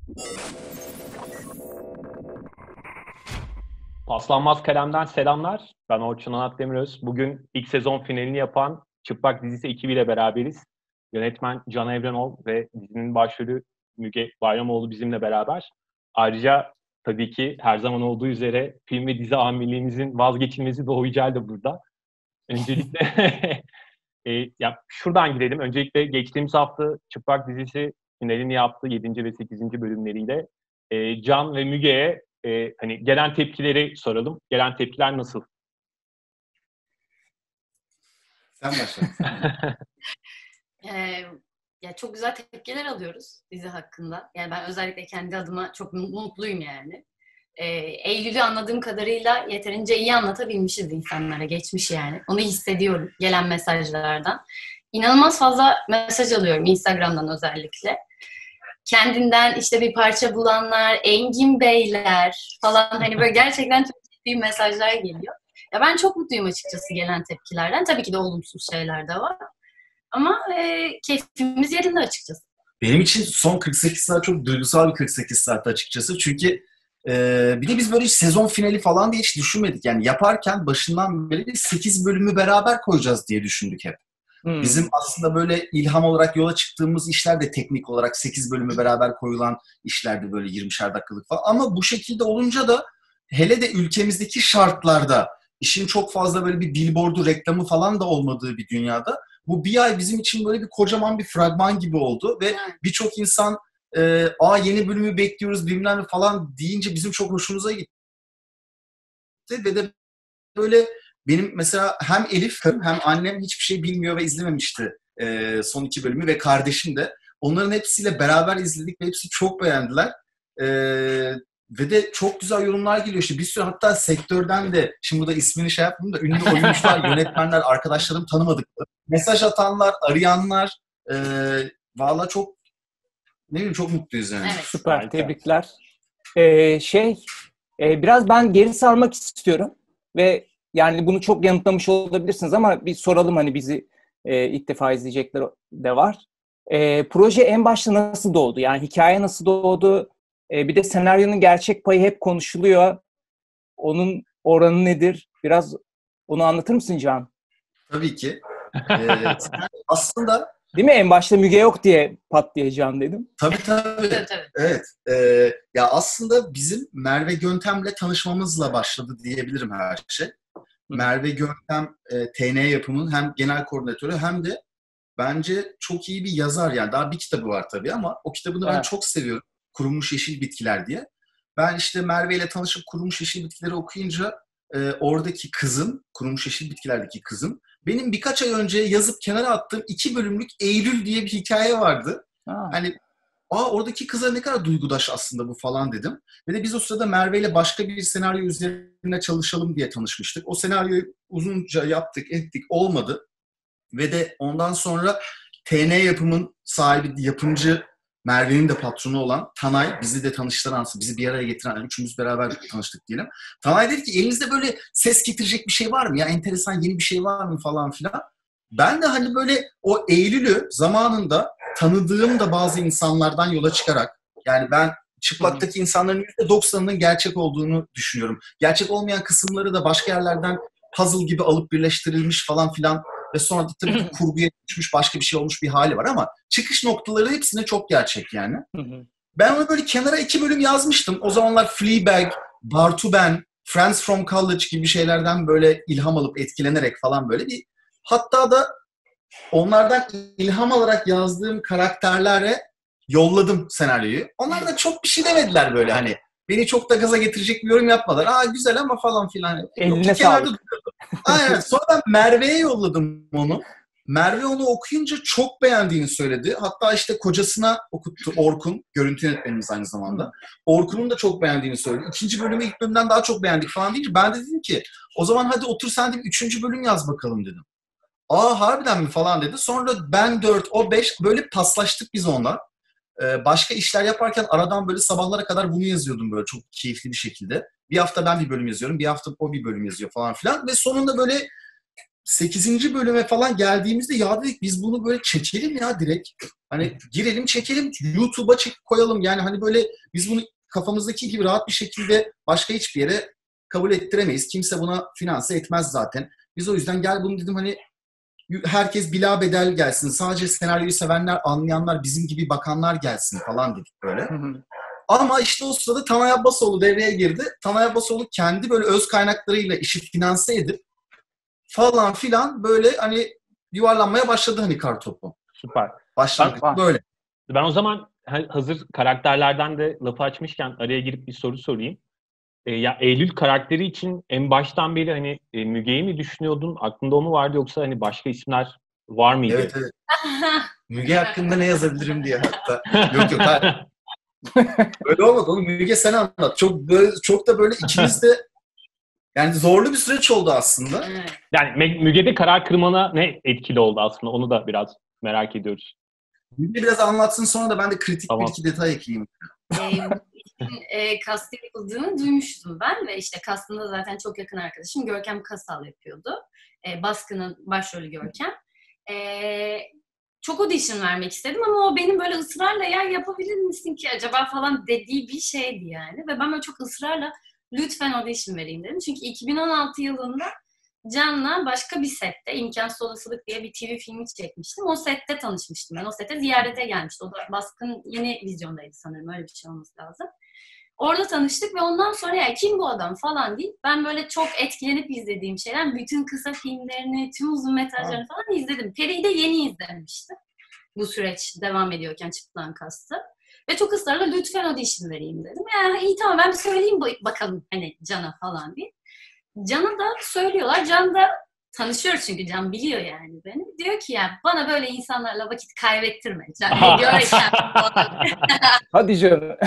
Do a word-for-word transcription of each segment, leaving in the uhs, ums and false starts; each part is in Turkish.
Paslanmaz Kalem'den selamlar. Ben Orçun Onat Demiröz. Bugün ilk sezon finalini yapan Çıplak dizisi ekibiyle beraberiz. Yönetmen Can Evrenol ve dizinin başrolü Müge Bayramoğlu bizimle beraber. Ayrıca tabii ki her zaman olduğu üzere film ve dizi amirliğimizin vazgeçilmezi Doğu Yücel de burada. Öncelikle e, ya şuradan gidelim. Öncelikle geçtiğimiz hafta Çıplak dizisi finalini yaptı yedinci ve sekizinci bölümleriyle. E, Can ve Müge'ye e, hani gelen tepkileri soralım. Gelen tepkiler nasıl? Sen başla. Ee, ya çok güzel tepkiler alıyoruz dizi hakkında. Yani ben özellikle kendi adıma çok mutluyum yani. Ee, Eylül'ü anladığım kadarıyla yeterince iyi anlatabilmişiz insanlara, geçmiş yani. Onu hissediyorum gelen mesajlardan. İnanılmaz fazla mesaj alıyorum Instagram'dan özellikle. Kendinden işte bir parça bulanlar, Engin Beyler falan, hani böyle gerçekten çok ciddi mesajlar geliyor. Ya ben çok mutluyum açıkçası gelen tepkilerden. Tabii ki de olumsuz şeyler de var. Ama e, keyfimiz yerinde açıkçası. Benim için son kırk sekiz saat çok duygusal bir kırk sekiz saat açıkçası. Çünkü e, bir de biz böyle hiç sezon finali falan diye hiç düşünmedik. Yani yaparken başından beri sekiz bölümü beraber koyacağız diye düşündük hep. Hmm. Bizim aslında böyle ilham olarak yola çıktığımız işler de teknik olarak sekiz bölümü beraber koyulan işlerdi, böyle yirmişer dakikalık falan. Ama bu şekilde olunca da hele de ülkemizdeki şartlarda işin çok fazla böyle bir billboardu, reklamı falan da olmadığı bir dünyada bu bir ay bizim için böyle bir kocaman bir fragman gibi oldu ve birçok insan e, aa yeni bölümü bekliyoruz bilmem ne falan deyince bizim çok hoşumuza gitti. Ve de böyle benim mesela hem Elif hem annem hiçbir şey bilmiyor ve izlememişti e, son iki bölümü ve kardeşim de. Onların hepsiyle beraber izledik ve hepsi çok beğendiler. E, ve de çok güzel yorumlar geliyor. İşte bir sürü hatta sektörden de, şimdi burada ismini şey yapmayayım da, ünlü oyuncular, yönetmenler, arkadaşlarım tanımadıkları mesaj atanlar, arayanlar, e, valla çok ne bileyim çok mutluyuz yani. Evet. Süper, tebrikler. Ee, şey, e, biraz ben geri sarmak istiyorum ve yani bunu çok yanıtlamış olabilirsiniz ama bir soralım, hani bizi e, ilk defa izleyecekler de var. E, proje en başta nasıl doğdu? Yani hikaye nasıl doğdu? E, bir de senaryonun gerçek payı hep konuşuluyor. Onun oranı nedir? Biraz onu anlatır mısın Can? Tabii ki. Ee, aslında değil mi? En başta Müge yok diye pat diye Can dedim. Tabii tabii. Evet. Ee, ya aslında bizim Merve Göntem'le tanışmamızla başladı diyebilirim her şey. Merve Göntem e, T N yapımının hem genel koordinatörü hem de bence çok iyi bir yazar yani. Daha bir kitabı var tabii ama o kitabını evet. ben çok seviyorum. Kurumuş Yeşil Bitkiler diye. Ben işte Merve ile tanışıp Kurumuş Yeşil Bitkileri okuyunca e, oradaki kızım, Kurumuş Yeşil Bitkiler'deki kızım, benim birkaç ay önce yazıp kenara attığım iki bölümlük Eylül diye bir hikaye vardı. Ha. Hani aa oradaki kıza ne kadar duygudaş aslında bu falan dedim. Ve de biz o sırada Merve ile başka bir senaryo üzerine çalışalım diye tanışmıştık. O senaryoyu uzunca yaptık, ettik, olmadı. Ve de ondan sonra T N yapımın sahibi, yapımcı, Merve'nin de patronu olan Tanay, bizi de tanıştıran, bizi bir araya getiren, üçümüz beraber tanıştık diyelim. Tanay dedi ki elinizde böyle ses getirecek bir şey var mı? Ya enteresan yeni bir şey var mı falan filan. Ben de hani böyle o Eylül'ü zamanında tanıdığım da bazı insanlardan yola çıkarak, yani ben Çıplak'taki insanların yüzde doksanının gerçek olduğunu düşünüyorum. Gerçek olmayan kısımları da başka yerlerden puzzle gibi alıp birleştirilmiş falan filan ve sonra da tabii ki kurguya düşmüş başka bir şey olmuş bir hali var ama çıkış noktaları hepsine çok gerçek yani. Ben onu böyle kenara iki bölüm yazmıştım. O zamanlar Fleabag, Bartu Ben, Friends from College gibi şeylerden böyle ilham alıp etkilenerek falan böyle bir, hatta da onlardan ilham alarak yazdığım karakterlere yolladım senaryoyu. Onlar da çok bir şey demediler böyle hani. Beni çok da gaza getirecek bir yorum yapmadılar. Aa güzel ama falan filan. Eline sağlık. Aynen. Sonra ben Merve'ye yolladım onu. Merve onu okuyunca çok beğendiğini söyledi. Hatta işte kocasına okuttu, Orkun. Görüntü yönetmenimiz aynı zamanda. Orkun'un da çok beğendiğini söyledi. İkinci bölümü ilk bölümden daha çok beğendik falan deyince ben de dedim ki o zaman hadi otur sen de bir üçüncü bölüm yaz bakalım dedim. Aa harbiden mi falan dedi. Sonra ben dört, o beş böyle paslaştık biz onunla. Ee, başka işler yaparken aradan böyle sabahlara kadar bunu yazıyordum böyle çok keyifli bir şekilde. Bir hafta ben bir bölüm yazıyorum, bir hafta o bir bölüm yazıyor falan filan. Ve sonunda böyle sekizinci bölüme falan geldiğimizde ya dedik biz bunu böyle çekelim ya direkt. Hani girelim çekelim, YouTube'a çek koyalım. Yani hani böyle biz bunu kafamızdaki gibi rahat bir şekilde başka hiçbir yere kabul ettiremeyiz. Kimse buna finanse etmez zaten. Biz o yüzden gel bunu dedim hani herkes bilabedel gelsin. Sadece senaryoyu sevenler, anlayanlar, bizim gibi bakanlar gelsin falan dedik böyle. Ama işte o sırada Tanay Abbasoğlu devreye girdi. Tanay Abbasoğlu kendi böyle öz kaynaklarıyla işi finanse edip falan filan böyle hani yuvarlanmaya başladı hani kartopu. Süper. Başlangıç böyle. Ben o zaman hazır karakterlerden de lafı açmışken araya girip bir soru sorayım. E, ya Eylül karakteri için en baştan beri hani e, Müge'yi mi düşünüyordun? Aklında o mu vardı yoksa hani başka isimler var mıydı? Evet evet. Müge hakkında ne yazabilirim diye hatta. Yok yok hayır. Öyle olmadı oğlum. Müge sen anlat. Çok böyle, çok da böyle ikimiz de yani zorlu bir süreç oldu aslında. Yani Müge'de karar kırmana ne etkili oldu aslında? Onu da biraz merak ediyoruz. Müge biraz anlatsın sonra da ben de kritik tamam. bir iki detay ekleyeyim. e, kast yapıldığını duymuştum ben ve işte kastında zaten çok yakın arkadaşım Görkem Kasal yapıyordu. E, Baskın'ın başrolü Görkem. E, çok audition vermek istedim ama o benim böyle ısrarla ya yapabilir misin ki acaba falan dediği bir şeydi yani. Ve ben böyle çok ısrarla lütfen audition vereyim dedim. Çünkü iki bin on altı yılında Can'la başka bir sette İmkansız Olasılık diye bir T V filmi çekmiştim. O sette tanışmıştım ben. O sette ziyarete gelmişti. O da Baskın yeni vizyondaydı sanırım. Öyle bir şey olması lazım. Orada tanıştık ve ondan sonra ya kim bu adam falan değil. Ben böyle çok etkilenip izlediğim şeyler. Bütün kısa filmlerini, tüm uzun metrajlarını falan izledim. Peri'yi de yeni izlemiştim. Bu süreç devam ediyorken Çıplak Kastı. Ve çok ısrarla lütfen audition vereyim dedim. Ya iyi tamam ben bir söyleyeyim bakalım hani Can'a falan diye. Can'a da söylüyorlar. Can da tanışıyoruz çünkü Can biliyor yani beni. Diyor ki ya bana böyle insanlarla vakit kaybettirme. Can ne görkem falan. Hadi canım.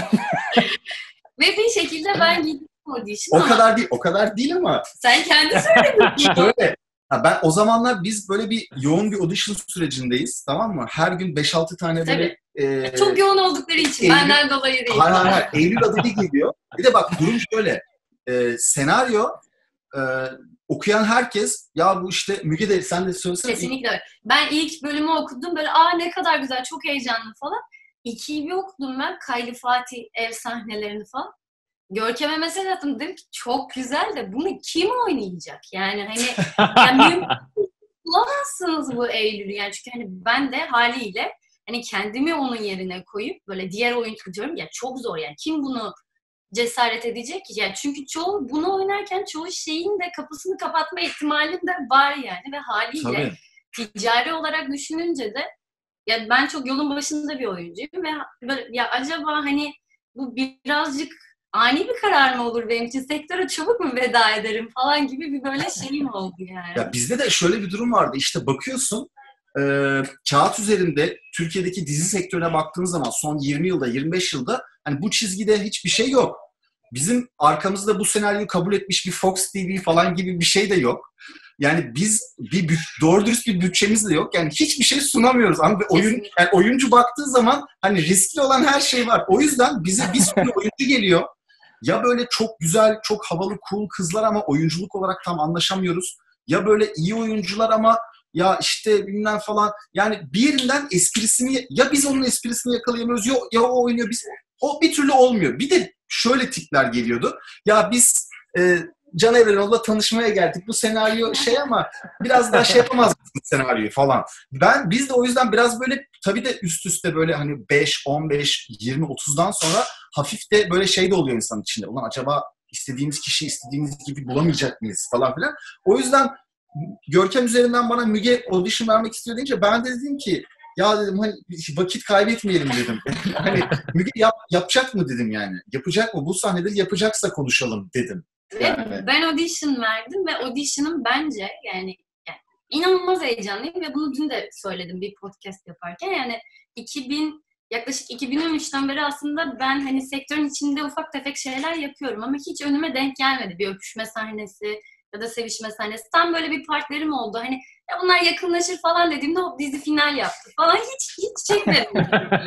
Ve bir şekilde ben gittim audition O ama... kadar değil, o kadar değil ama. Sen kendi söyledin. Şöyle. Ha ben o zamanlar biz böyle bir yoğun bir audition sürecindeyiz, tamam mı? Her gün beş altı tane böyle... E, Çok yoğun oldukları için, Eylül, benden dolayı değil. Hayır hayır hayır, Eylül adı bir geliyor. Bir de bak durum şöyle, e, senaryo e, okuyan herkes, ya bu işte Müge de sen de söylesene. Kesinlikle öyle. Ben ilk bölümü okudum, böyle aa ne kadar güzel, çok heyecanlı falan. İkiyi bir okudum ben, Kaylı Fatih ev sahnelerini falan. Görkem'e mesaj attım, dedim ki çok güzel de bunu kim oynayacak? Yani hani yani bulamazsınız bu Eylül'ü yani çünkü hani ben de haliyle hani kendimi onun yerine koyup böyle diğer oyuncu diyorum ya çok zor yani kim bunu cesaret edecek ki? Yani çünkü çoğu bunu oynarken çoğu şeyin de kapısını kapatma ihtimalin de var yani ve haliyle Tabii. ticari olarak düşününce de ya ben çok yolun başında bir oyuncuyum ve böyle ya acaba hani bu birazcık ani bir karar mı olur benim için? Sektöre çabuk mu veda ederim falan gibi bir böyle şeyim oldu yani. Ya bizde de şöyle bir durum vardı. İşte bakıyorsun e, kağıt üzerinde Türkiye'deki dizi sektörüne baktığın zaman son yirmi yılda, yirmi beş yılda hani bu çizgide hiçbir şey yok. Bizim arkamızda bu senaryoyu kabul etmiş bir Fox T V falan gibi bir şey de yok. Yani biz bir doğru dürüst bir bütçemiz de yok. Yani hiçbir şey sunamıyoruz. Ama oyun, yani oyuncu baktığı zaman hani riskli olan her şey var. O yüzden bize bir sürü oyuncu geliyor. Ya böyle çok güzel, çok havalı, cool kızlar ama oyunculuk olarak tam anlaşamıyoruz. Ya böyle iyi oyuncular ama ya işte bilmem falan. Yani bir yerinden esprisini, ya biz onun esprisini yakalayamıyoruz ya, ya o oynuyor. Biz, o bir türlü olmuyor. Bir de şöyle tipler geliyordu. Ya biz e, Can Evrenol'la tanışmaya geldik. Bu senaryo şey ama biraz daha şey yapamaz mısın senaryoyu falan. Ben biz de o yüzden biraz böyle tabii de üst üste böyle hani beş, on beş, yirmi, otuzdan sonra hafif de böyle şey de oluyor insanın içinde. Ulan acaba istediğimiz kişi istediğimiz gibi bulamayacak mıyız falan filan. O yüzden Görkem üzerinden bana Müge audition vermek istiyor deyince ben de dedim ki ya dedim hani vakit kaybetmeyelim dedim. Hani Müge yap, yapacak mı dedim yani. Yapacak mı? Bu sahneleri yapacaksa konuşalım dedim. Yani. Ben audition verdim ve audition'ım bence yani, yani inanılmaz heyecanlıyım ve bunu dün de söyledim bir podcast yaparken yani iki bin yaklaşık iki bin on üçten beri aslında ben hani sektörün içinde ufak tefek şeyler yapıyorum ama hiç önüme denk gelmedi bir öpüşme sahnesi ya da sevişme sahnesi. Tam böyle bir partnerim oldu. Hani ya bunlar yakınlaşır falan dediğimde o dizi final yaptı falan hiç hiç çekmedim.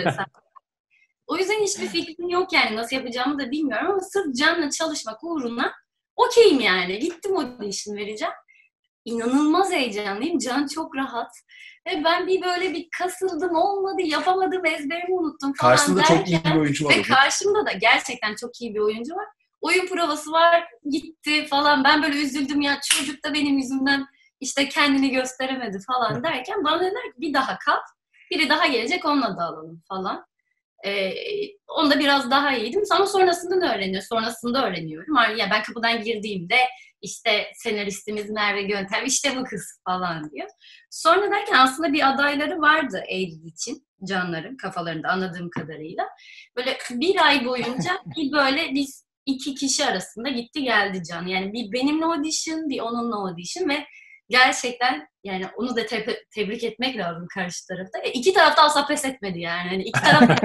O yüzden hiçbir fikrim yok yani nasıl yapacağımı da bilmiyorum ama sırf Can'la çalışmak uğruna okeyim yani. Gittim audition vereceğim. inanılmaz heyecanlıyım. Can çok rahat. Ve ben bir böyle bir kasıldım, olmadı, yapamadım, ezberimi unuttum falan Karşısında derken. çok iyi bir oyuncu var. Ve karşımda da gerçekten çok iyi bir oyuncu var. Oyun provası var, gitti falan. Ben böyle üzüldüm ya, çocuk da benim yüzümden işte kendini gösteremedi falan derken bana dediler ki bir daha kal. Biri daha gelecek, onunla da alalım falan. Ee, onda biraz daha iyiydim. Ama sonrasında öğreniyor. Sonrasında öğreniyorum. Ya ben kapıdan girdiğimde işte senaristimiz Merve Gönter, işte bu kız falan diyor. Sonra derken aslında bir adayları vardı Eylül için. Canların kafalarında anladığım kadarıyla. Böyle bir ay boyunca bir böyle biz iki kişi arasında gitti geldi Can. Yani bir benimle audition, bir onunla audition ve gerçekten yani onu da te- tebrik etmek lazım karşı tarafta. E, iki taraf da asla pes etmedi yani. yani iki taraf da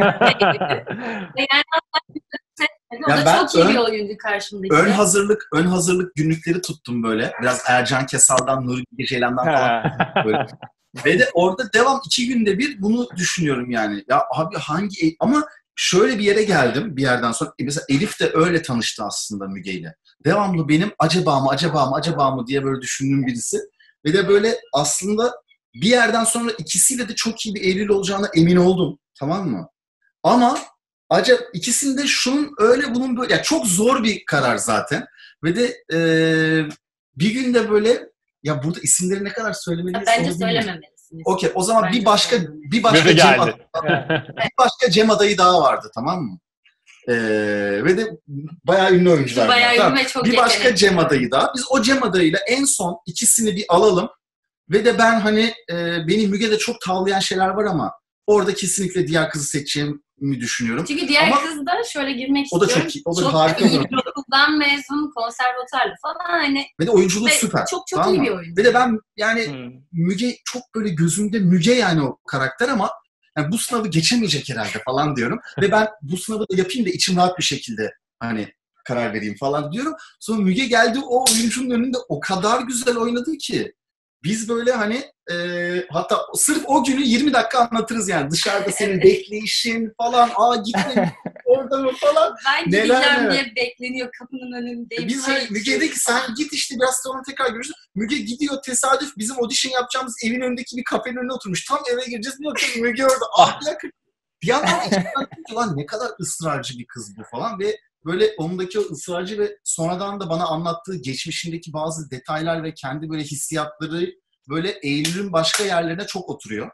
ve yani asla pes etmedi. O Yani da çok iyi ön, bir oyuncu karşımdaki. Ön hazırlık ön hazırlık günlükleri tuttum böyle. Biraz Ercan Kesal'dan, Nuri Bilge Ceylan'dan falan böyle. Ve de orada devam iki günde bir bunu düşünüyorum yani. Ya abi hangi ama şöyle bir yere geldim bir yerden sonra. Mesela Elif de öyle tanıştı aslında Müge ile. Devamlı benim acaba mı acaba mı acaba mı diye böyle düşündüğüm birisi. Ve de böyle aslında bir yerden sonra ikisiyle de çok iyi bir Eylül olacağına emin oldum. Tamam mı? Ama acaba ikisinde şunun öyle bunun böyle. Ya çok zor bir karar zaten. Ve de e, bir günde böyle ya burada isimleri ne kadar söylemeliyiz Bence onu bilmiyorum. söylememelisiniz. Okey, o zaman Bence bir başka bir başka Biri Cem geldi. bir başka Cem adayı daha vardı, tamam mı? Ee, ve de bayağı ünlü oyuncular. Bayağı var. ünlü ve çok Bir başka yetenekli. Cem adayı daha. Biz o Cem adayıyla en son ikisini bir alalım. Ve de ben hani e, beni Müge'de çok tavlayan şeyler var ama orada kesinlikle diğer kızı seçeceğimi düşünüyorum. Çünkü diğer ama kız da şöyle girmek o da istiyorum. çok iyi, o da çok harika iyi bir bir okuldan mezun, konservatuarlı falan hani. Ve de oyunculuğu Ve süper. çok çok tamam iyi mı? bir oyuncu. Ve de ben yani Hmm. Müge çok böyle gözümde Müge yani o karakter ama yani bu sınavı geçemeyecek herhalde falan diyorum. Ve ben bu sınavı da yapayım da içim rahat bir şekilde hani karar vereyim falan diyorum. Sonra Müge geldi o oyuncunun önünde o kadar güzel oynadı ki biz böyle hani e, hatta sırf o günü yirmi dakika anlatırız yani. Dışarıda senin Evet. bekleyişin falan. Aa gitme orada mı falan. Ben Neler gideceğim neler. diye bekleniyor kapının önündeyim. Biz çay hani Müge içiyorum dedi ki sen falan. git işte biraz sonra tekrar görüşürüz. Müge gidiyor tesadüf bizim audition yapacağımız evin önündeki bir kafenin önüne oturmuş. Tam eve gireceğiz. Bir bakıyoruz Müge orada. Ah bir dakika. Bir yandan içimden dedim ki lan ne kadar ısrarcı bir kız bu falan ve böyle ondaki o ısrarcı ve sonradan da bana anlattığı geçmişindeki bazı detaylar ve kendi böyle hissiyatları böyle Eylül'ün başka yerlerine çok oturuyor.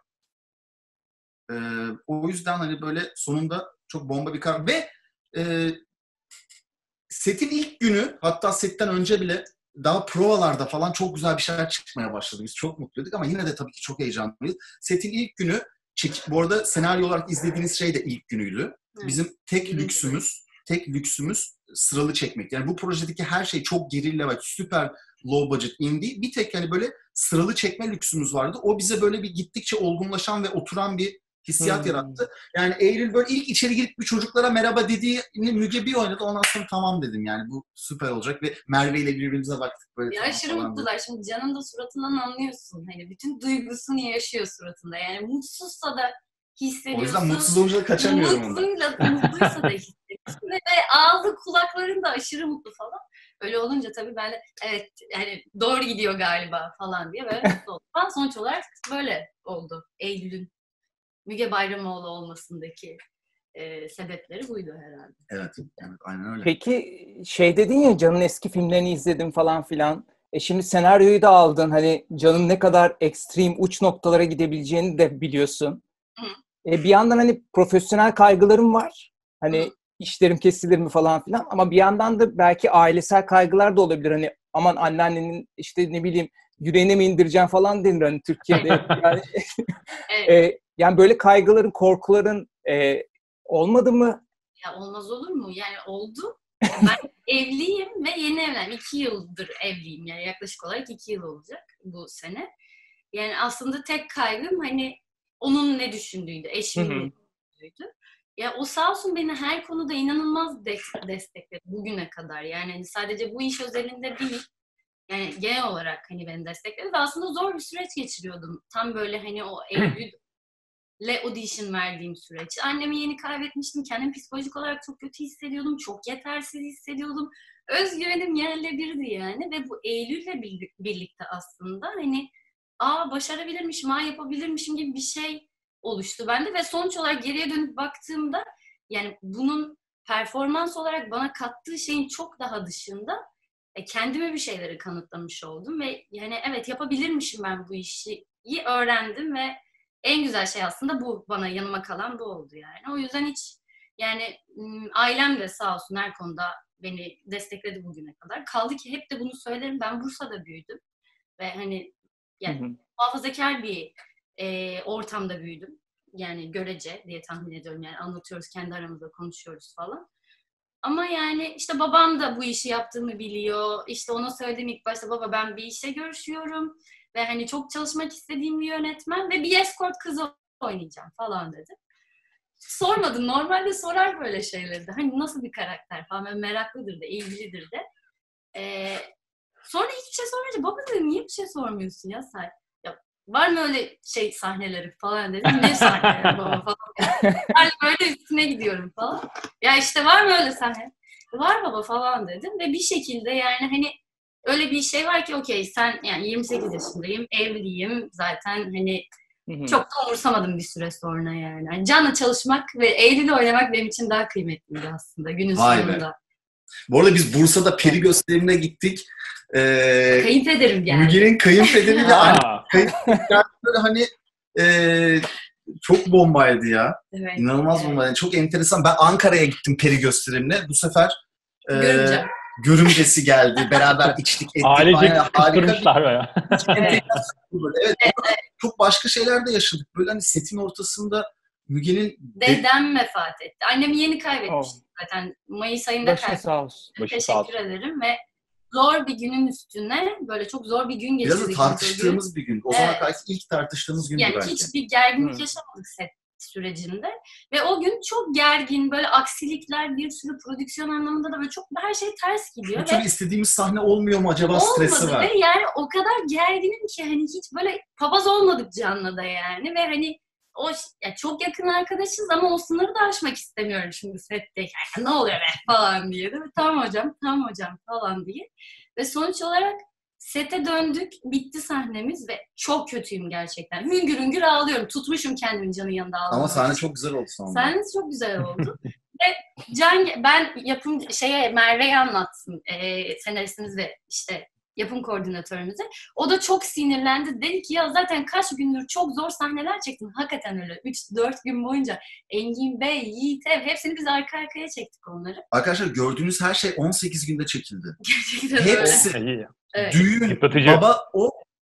Ee, o yüzden hani böyle sonunda çok bomba bir karar ve e, setin ilk günü hatta setten önce bile daha provalarda falan çok güzel bir şeyler çıkmaya başladı. Biz çok mutluyduk ama yine de tabii ki çok heyecanlıyız. Setin ilk günü, çek, bu arada senaryo olarak izlediğiniz şey de ilk günüydü. Bizim tek Birinci lüksümüz, tek lüksümüz sıralı çekmek. Yani bu projedeki her şey çok gerilla ve süper low budget indie. Bir tek hani böyle sıralı çekme lüksümüz vardı. O bize böyle bir gittikçe olgunlaşan ve oturan bir hissiyat Hmm. yarattı. Yani Eylül böyle ilk içeri girip bir çocuklara merhaba dediğini Müge bir oynadı. Ondan sonra tamam dedim yani bu süper olacak ve Merve ile birbirimize baktık böyle. Ya tamam aşırı falan mutlular. Şimdi Can'ın da suratından anlıyorsun. Hani bütün duygusunu yaşıyor suratında. Yani mutsuzsa da hissediyorsun. O yüzden mutsuz olunca da kaçamıyorum ondan. Mutluyla, mutluysa da hissediyorsun. Ve de ağzı kulaklarında aşırı mutlu falan. Öyle olunca tabii ben de evet yani doğru gidiyor galiba falan diye böyle mutlu oldum. Ben sonuç olarak böyle oldu. Eylül'ün Müge Bayramoğlu olmasındaki e, sebepleri buydu herhalde. Evet, evet aynen öyle. Peki şey dedin ya Can'ın eski filmlerini izledim falan filan. E şimdi senaryoyu da aldın. Hani Can'ın ne kadar ekstrem uç noktalara gidebileceğini de biliyorsun. Hı. E bir yandan hani profesyonel kaygılarım var. Hani Hı. işlerim kesilir mi falan filan. Ama bir yandan da belki ailesel kaygılar da olabilir. Hani aman anneannenin işte ne bileyim yüreğine mi indireceğim falan denir hani Türkiye'de. Yani, Evet. e, yani böyle kaygıların, korkuların e, olmadı mı? Ya olmaz olur mu? Yani oldu. Ben evliyim ve yeni evlendim. İki yıldır evliyim. Yani yaklaşık olarak iki yıl olacak bu sene. Yani aslında tek kaygım hani onun ne düşündüğüydü, eşimin Hı hı. ne düşündüğüydü. Ya o sağ olsun beni her konuda inanılmaz de- destekledi bugüne kadar. Yani hani sadece bu iş özelinde değil. Yani genel olarak hani beni destekledi ve aslında zor bir süreç geçiriyordum. Tam böyle hani o Eylül audition verdiğim süreç. Annemi yeni kaybetmiştim. Kendimi psikolojik olarak çok kötü hissediyordum. Çok yetersiz hissediyordum. Özgüvenim yerle birdi yani. Ve bu Eylül'le birlikte aslında hani aa başarabilirmişim, aa yapabilirmişim gibi bir şey oluştu bende. Ve sonuç olarak geriye dönüp baktığımda yani bunun performans olarak bana kattığı şeyin çok daha dışında e, kendime bir şeyleri kanıtlamış oldum. Ve yani evet yapabilirmişim ben bu işi öğrendim ve en güzel şey aslında bu, bana yanıma kalan bu oldu yani. O yüzden hiç yani ailem de sağ olsun her konuda beni destekledi bugüne kadar. Kaldı ki hep de bunu söylerim, ben Bursa'da büyüdüm ve hani yani hı hı. muhafazakar bir e, ortamda büyüdüm. Yani görece diye tahmin ediyorum, yani anlatıyoruz, kendi aramızda konuşuyoruz falan. Ama yani işte babam da bu işi yaptığımı biliyor. İşte ona söyledim ilk başta, baba ben bir işe görüşüyorum. Ve hani çok çalışmak istediğim bir yönetmen ve bir escort kızı oynayacağım falan dedi. Sormadım. Normalde sorar böyle şeyleri de. Hani nasıl bir karakter falan. Böyle meraklıdır da, ilgilidir de. Ee, sonra hiçbir şey sormayınca baba dedim niye bir şey sormuyorsun ya sen? Ya, var mı öyle şey sahneleri falan dedim. Ne sahneleri baba falan. Yani böyle üstüne gidiyorum falan. Ya işte var mı öyle sahne? Var baba falan dedim. Ve bir şekilde yani hani öyle bir şey var ki okey sen yani yirmi sekiz yaşındayım, evliyim zaten hani hı hı. çok da umursamadım bir süre sonra yani. yani. Can'la çalışmak ve Eylül'le oynamak benim için daha kıymetliydi aslında günün Vay sonunda. Be. Bu arada biz Bursa'da peri gösterimine gittik. Ee, kayınpederim geldi. Müge'nin kayınpederi ve anne kayınpeder böyle hani e, çok bombaydı ya. Evet, İnanılmaz evet. bombaydı. Çok enteresan. Ben Ankara'ya gittim peri gösterimine. Bu sefer e, Görümce. Görümcesi geldi. Beraber içtik, ettik. Ailecek kıstırmışlar ya. Evet. evet. evet. Çok başka şeyler de yaşadık. Böyle hani setin ortasında Müge'nin... Dedem vefat etti. Annemi yeni kaybetmiştim oh. zaten. Mayıs ayında Başı kaybettim. Sağ olsun. Başı Teşekkür sağ olsun. ederim ve zor bir günün üstüne böyle çok zor bir gün geçirdik. Biraz da tartıştığımız bir gün. O evet. zaman karşı ilk tartıştığımız gündü yani belki. Yani hiçbir gerginlik hmm. yaşamadık set sürecinde. Ve o gün çok gergin, böyle aksilikler, bir sürü prodüksiyon anlamında da böyle çok her şey ters gidiyor. Bir türlü istediğimiz sahne olmuyor mu acaba, stresi var. Olmadı ve yani o kadar gerginim ki hani hiç böyle papaz olmadık Can'la da yani. Ve hani o ya çok yakın arkadaşız ama o sınırı da aşmak istemiyorum şimdi sette. Ne oluyor be falan diye. Değil mi? Tamam hocam, tamam hocam falan diye. Ve sonuç olarak sete döndük, bitti sahnemiz ve çok kötüyüm gerçekten. Hüngür hüngür ağlıyorum. Tutmuşum kendimi Can'ın yanında ağlamak. Ama sahne çok güzel oldu sonra. Sahnesi çok güzel oldu. Ve Can, ben yapım şeye Merve'ye anlattım. E, senaristimiz ve işte yapım koordinatörümüze. O da çok sinirlendi. Dedi ki ya zaten kaç gündür çok zor sahneler çektim. Hakikaten öyle. üç dört gün boyunca Engin Bey, Yiğit Ev hepsini biz arka arkaya çektik onları. Arkadaşlar gördüğünüz her şey on sekiz günde çekildi. Gerçekten Hepsi. öyle. Evet. Düğün, baba, o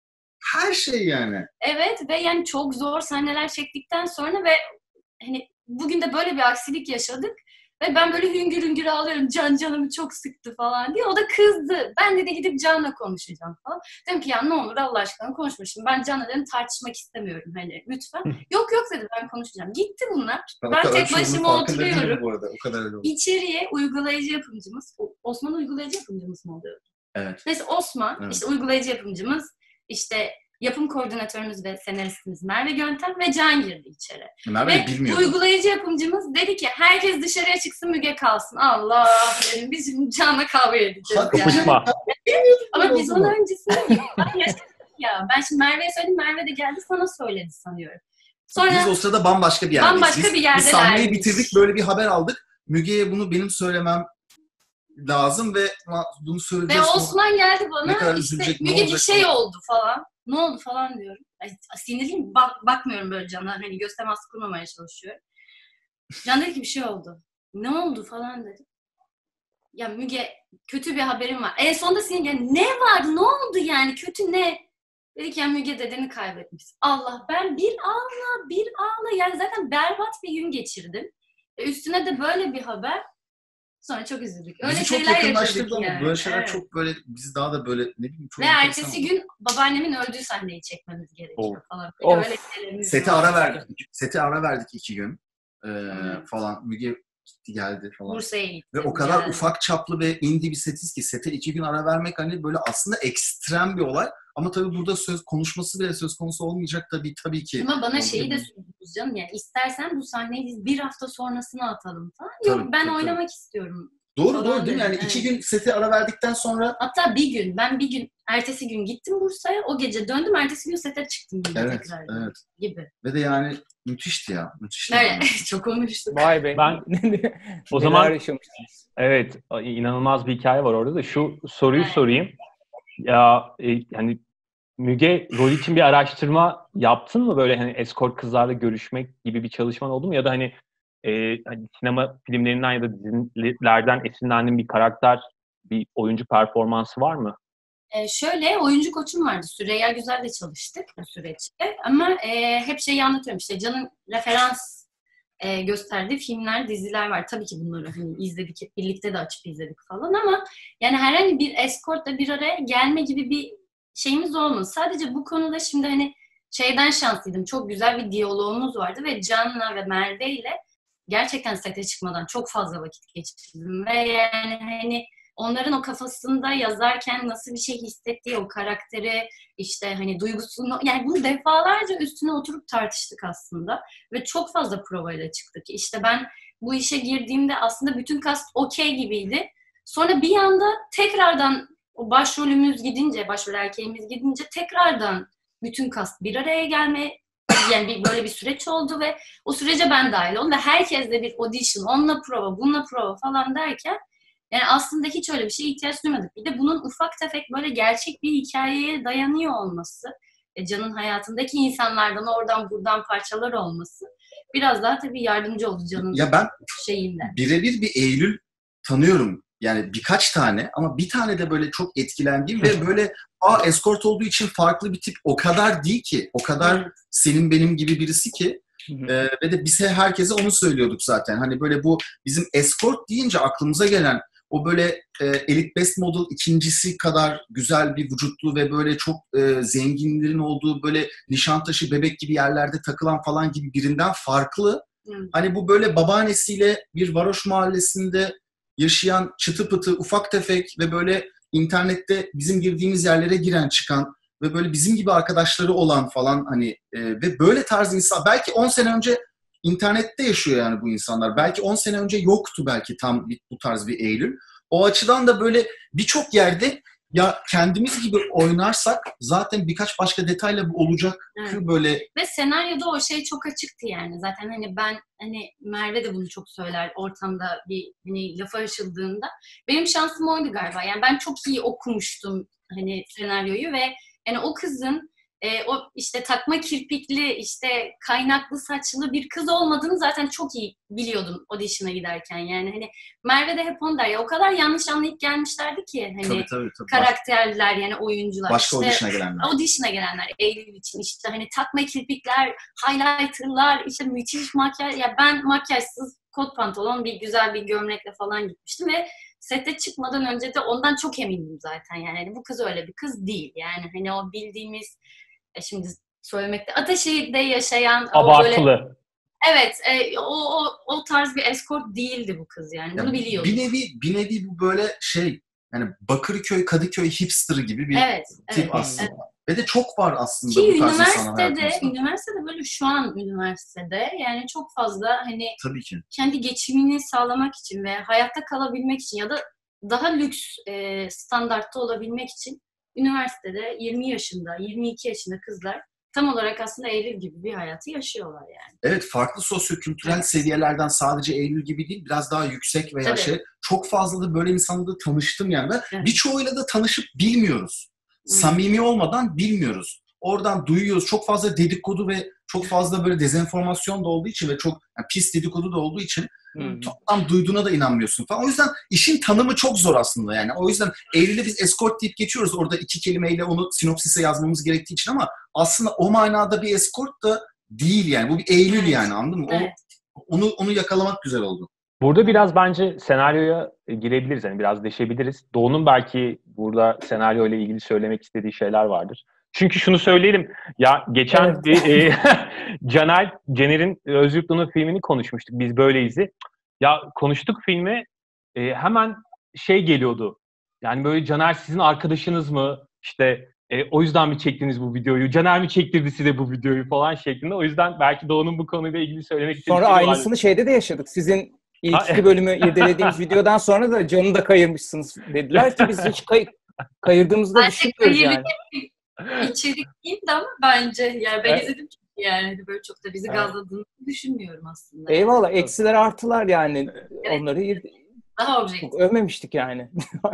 her şey yani. Evet ve yani çok zor sahneler çektikten sonra ve hani bugün de böyle bir aksilik yaşadık. Ve ben böyle hüngür hüngür ağlıyorum. Can canımı çok sıktı falan diye. O da kızdı. Ben de, de gidip Can'la konuşacağım falan. Dedim ki ya ne olur Allah aşkına konuşma şimdi. Ben Can'la dedim tartışmak istemiyorum. Hani lütfen. yok yok dedi ben konuşacağım. Gitti bunlar. Ben, ben tek başıma oturuyorum. Bu arada. O kadar öyle oldu. İçeriye uygulayıcı yapımcımız. Osman uygulayıcı yapımcımız mı oluyor? Evet. Neyse Osman evet. işte uygulayıcı yapımcımız. İşte yapım koordinatörümüz ve senaristimiz Merve Göntem ve Can girdi içeri. Merve ve bilmiyordum. Uygulayıcı yapımcımız dedi ki herkes dışarıya çıksın Müge kalsın. Allah dedim biz şimdi Can'la kavga edeceğiz. Yani. Ama biz onun öncesinde ya ben şimdi Merve'ye söyledim, Merve de geldi sana söyledi sanıyorum. Sonra biz o sırada bambaşka bir yerdeyiz. Bambaşka biz, bir yerdelermiş. Biz sahneyi bitirdik, böyle bir haber aldık. Müge'ye bunu benim söylemem lazım ve bunu söyleyeceğiz. Ve Osman geldi bana işte Müge bir şey oldu falan. Ne oldu falan diyorum. Ay, sinirliyim. Bak, bakmıyorum böyle Can'a. Hani göz teması kurmamaya çalışıyorum. Can dedi ki bir şey oldu. Ne oldu falan dedi. Ya Müge kötü bir haberim var. En sonunda sinir yani ne vardı? Ne oldu yani? Kötü ne? Dedi ki ya Müge dedeni kaybetmiş. Allah ben bir ağla bir ağla. Yani zaten berbat bir gün geçirdim. E üstüne de böyle bir haber. Sonra çok üzüldük. Öyle bizi şeyler çok yakınlaştırdı ama yani. böyle şeyler evet. çok böyle bizi daha da böyle ne bileyim çok. Ve ertesi gün babaannemin öldüğü sahneyi çekmemiz gerekiyor oh. falan. Öyle Sete ara verdik. Sete ara verdik iki gün ee, falan. Müge gitti geldi falan. Bursa'ya gittim. Ve o kadar yani. ufak çaplı ve indie bir setiz ki sete iki gün ara vermek hani böyle aslında ekstrem bir olay. Ama tabii burada söz konuşması bile söz konusu olmayacak tabii tabii ki. Ama bana şeyi de Tabii. söylüyoruz canım, yani istersen bu sahneyi biz bir hafta sonrasına atalım falan. Tabii, Yok ben tabii, oynamak tabii. istiyorum. Doğru falan doğru değil mi? Yani dedim, iki evet. gün sete ara verdikten sonra Hatta bir gün, ben bir gün, ertesi gün gittim Bursa'ya, o gece döndüm, ertesi gün sete çıktım gibi evet tekrar. evet. Gibi. Ve de yani müthişti ya. Müthişti. Evet, Yani. çok olmuştu. Vay be. Ben- O Neler zaman- yaşamışsınız. Evet, inanılmaz bir hikaye var orada da. Şu soruyu Evet. sorayım. Ya e, yani Müge, rol için bir araştırma yaptın mı? Böyle hani escort kızlarla görüşmek gibi bir çalışman oldu mu? Ya da hani, e, hani sinema filmlerinden ya da dizilerden esinlendiğin bir karakter, bir oyuncu performansı var mı? Ee, şöyle, oyuncu koçum vardı. Süreyya Güzel'le çalıştık bu süreçte. Ama e, hep şeyi anlatıyorum, işte Can'ın referans e, gösterdiği filmler, diziler var. Tabii ki bunları hani izledik, hep birlikte de açıp izledik falan ama yani herhangi bir escortla bir araya gelme gibi bir şeyimiz olmadı. Sadece bu konuda şimdi hani şeyden şanslıydım. Çok güzel bir diyalogumuz vardı ve Can'la ve Merve ile gerçekten sete çıkmadan çok fazla vakit geçirdim. Ve yani hani onların o kafasında yazarken nasıl bir şey hissettiği, o karakteri, işte hani duygusunu, yani bunu defalarca üstüne oturup tartıştık aslında. Ve çok fazla provayla çıktık. İşte ben bu işe girdiğimde aslında bütün cast okey gibiydi. Sonra bir anda tekrardan o başrolümüz gidince, başrol erkeğimiz gidince tekrardan bütün cast bir araya gelme, yani bir, böyle bir süreç oldu ve o sürece ben dahil oldum ve herkesle bir audition, onunla prova, bununla prova falan derken yani aslında hiç öyle bir şeye ihtiyaç duymadık. Bir de bunun ufak tefek böyle gerçek bir hikayeye dayanıyor olması, e, Can'ın hayatındaki insanlardan oradan buradan parçalar olması biraz daha tabii yardımcı oldu Can'ın Ya ben şeyinde. birebir bir Eylül tanıyorum. Yani birkaç tane ama bir tane de böyle çok etkilendiğim ve böyle aa escort olduğu için farklı bir tip, o kadar değil ki. O kadar Evet. senin benim gibi birisi ki. Ee, ve de biz herkese onu söylüyorduk zaten. Hani böyle bu bizim escort deyince aklımıza gelen o böyle e, Elite Best Model ikincisi kadar güzel bir vücutlu ve böyle çok e, zenginlerin olduğu böyle Nişantaşı, Bebek gibi yerlerde takılan falan gibi birinden farklı. Hı. Hani bu böyle babaannesiyle bir varoş mahallesinde yaşayan çıtı pıtı ufak tefek ve böyle internette bizim girdiğimiz yerlere giren çıkan ve böyle bizim gibi arkadaşları olan falan hani e, ve böyle tarz insan belki on sene önce internette yaşıyor yani bu insanlar. Belki on sene önce yoktu belki tam bir, bu tarz bir Eylül. O açıdan da böyle birçok yerde ya kendimiz gibi oynarsak zaten birkaç başka detayla bu olacak Evet. ki böyle. Ve senaryoda o şey çok açıktı yani. Zaten hani ben, hani Merve de bunu çok söyler ortamda bir hani lafı açıldığında. Benim şansım oydu galiba. Yani ben çok iyi okumuştum hani senaryoyu ve yani o kızın e, o işte takma kirpikli, işte kaynaklı saçlı bir kız olmadığını zaten çok iyi biliyordum audition'a giderken. Yani hani Merve de hep onu der ya, o kadar yanlış anlayıp gelmişlerdi ki hani Tabii, tabii, tabii. karakterler yani oyuncular. Başka işte, audition'a gelenler. Audition'a gelenler Eylül için işte hani takma kirpikler, highlighterlar, işte müthiş makyaj. Ya ben makyajsız kot pantolon, bir güzel bir gömlekle falan gitmiştim ve sete çıkmadan önce de ondan çok emindim zaten. Yani hani bu kız öyle bir kız değil. Yani hani o bildiğimiz, e şimdi söylemekte, Ataşehir'de yaşayan Abartılı. o böyle, evet, e, o, o o tarz bir escort değildi bu kız yani. Bunu Ya biliyordum. bir nevi bir nevi bu böyle şey yani Bakırköy, Kadıköy hipster gibi bir Evet, tip evet, aslında. evet. Ve de çok var aslında Ki bu tarz insanlar üniversitede, hayatımızda. üniversitede böyle şu an üniversitede yani çok fazla hani Tabii ki. kendi geçimini sağlamak için ve hayatta kalabilmek için ya da daha lüks e, standartta olabilmek için üniversitede yirmi yaşında, yirmi iki yaşında kızlar tam olarak aslında Eylül gibi bir hayatı yaşıyorlar yani. Evet, farklı sosyokültürel Evet. seviyelerden sadece Eylül gibi değil, biraz daha yüksek veya Tabii. şey. Çok fazla da böyle insanla da tanıştım yani. Ben Evet. birçoğuyla da tanışıp bilmiyoruz. Hmm. Samimi olmadan bilmiyoruz. Oradan duyuyoruz. Çok fazla dedikodu ve çok fazla böyle dezenformasyon da olduğu için ve çok yani pis dedikodu da olduğu için Hı. tam duyduğuna da inanmıyorsun falan. O yüzden işin tanımı çok zor aslında yani. O yüzden Eylül'e biz escort deyip geçiyoruz. Orada iki kelimeyle onu sinopsise yazmamız gerektiği için ama aslında o manada bir escort da değil yani. Bu bir Eylül Evet. yani, anladın mı? O, Evet. onu onu yakalamak güzel oldu. Burada biraz bence senaryoya girebiliriz. Yani biraz deşebiliriz. Doğu'nun belki burada senaryo ile ilgili söylemek istediği şeyler vardır. Çünkü şunu söyleyelim. Ya geçen Evet. bir e, Caner, Caner'in Özgürlüğü'nün filmini konuşmuştuk. Biz Böyleyiz'i. Ya konuştuk filmi, e, hemen şey geliyordu. Yani böyle Caner sizin arkadaşınız mı? İşte e, o yüzden mi çektiniz bu videoyu? Caner mi çektirdi size bu videoyu falan şeklinde. O yüzden belki Doğu'nun bu konuyla ilgili söylemek istediği Sonra şey vardı. aynısını şeyde de yaşadık. Sizin ilk iki bölümü irdelediğimiz videodan sonra da Can'ı da kayırmışsınız dediler ki biz hiç kay kayırdığımızı da düşünmüyoruz yani. İçerik değildi ama bence yani ben Evet. izledim çünkü yani böyle çok da bizi Evet. gazladığını düşünmüyorum aslında. Eyvallah. Eksiler artılar yani. Evet. Onları ir- Daha objektif. çok övmemiştik yani.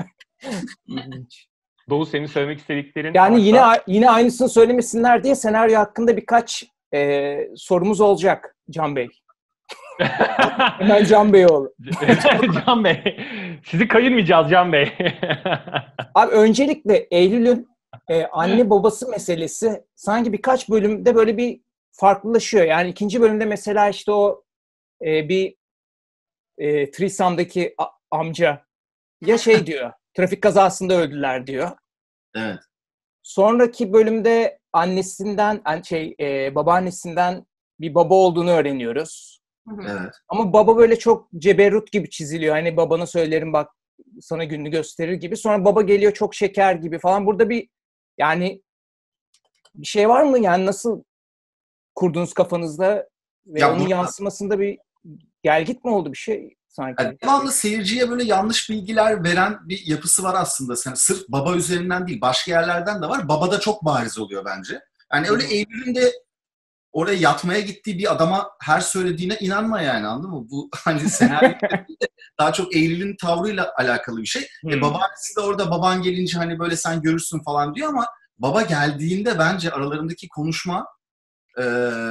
Doğu senin söylemek istediklerin Yani varsa... yine yine aynısını söylemesinler diye senaryo hakkında birkaç e, sorumuz olacak Can Bey. Hemen Can Bey ol. Can Bey. Sizi kayırmayacağız Can Bey. Abi öncelikle Eylül'ün e, anne babası meselesi sanki birkaç bölümde böyle bir farklılaşıyor. Yani ikinci bölümde mesela işte o e, bir e, Trisam'daki a- amca ya şey diyor, trafik kazasında öldüler diyor. Evet. Sonraki bölümde annesinden, an- şey e, babaannesinden bir baba olduğunu öğreniyoruz. Evet. Ama baba böyle çok ceberrut gibi çiziliyor. Hani babana söylerim bak sana gününü gösterir gibi. Sonra baba geliyor çok şeker gibi falan. Burada bir yani bir şey var mı? Yani nasıl kurdunuz kafanızda ve Ya onun burada- yansımasında bir gelgit mi oldu bir şey sanki? Yani devamlı seyirciye böyle yanlış bilgiler veren bir yapısı var aslında. Sen sırf baba üzerinden değil, başka yerlerden de var. Baba da çok bariz oluyor bence. Yani öyle Eylül'ün de oraya yatmaya gittiği bir adama her söylediğine inanma yani, anladın mı? Bu hani senaryo daha çok Eylül'ün tavrıyla alakalı bir şey. Hmm. E, babaannesi de orada baban gelince hani böyle sen görürsün falan diyor ama baba geldiğinde bence aralarındaki konuşma e,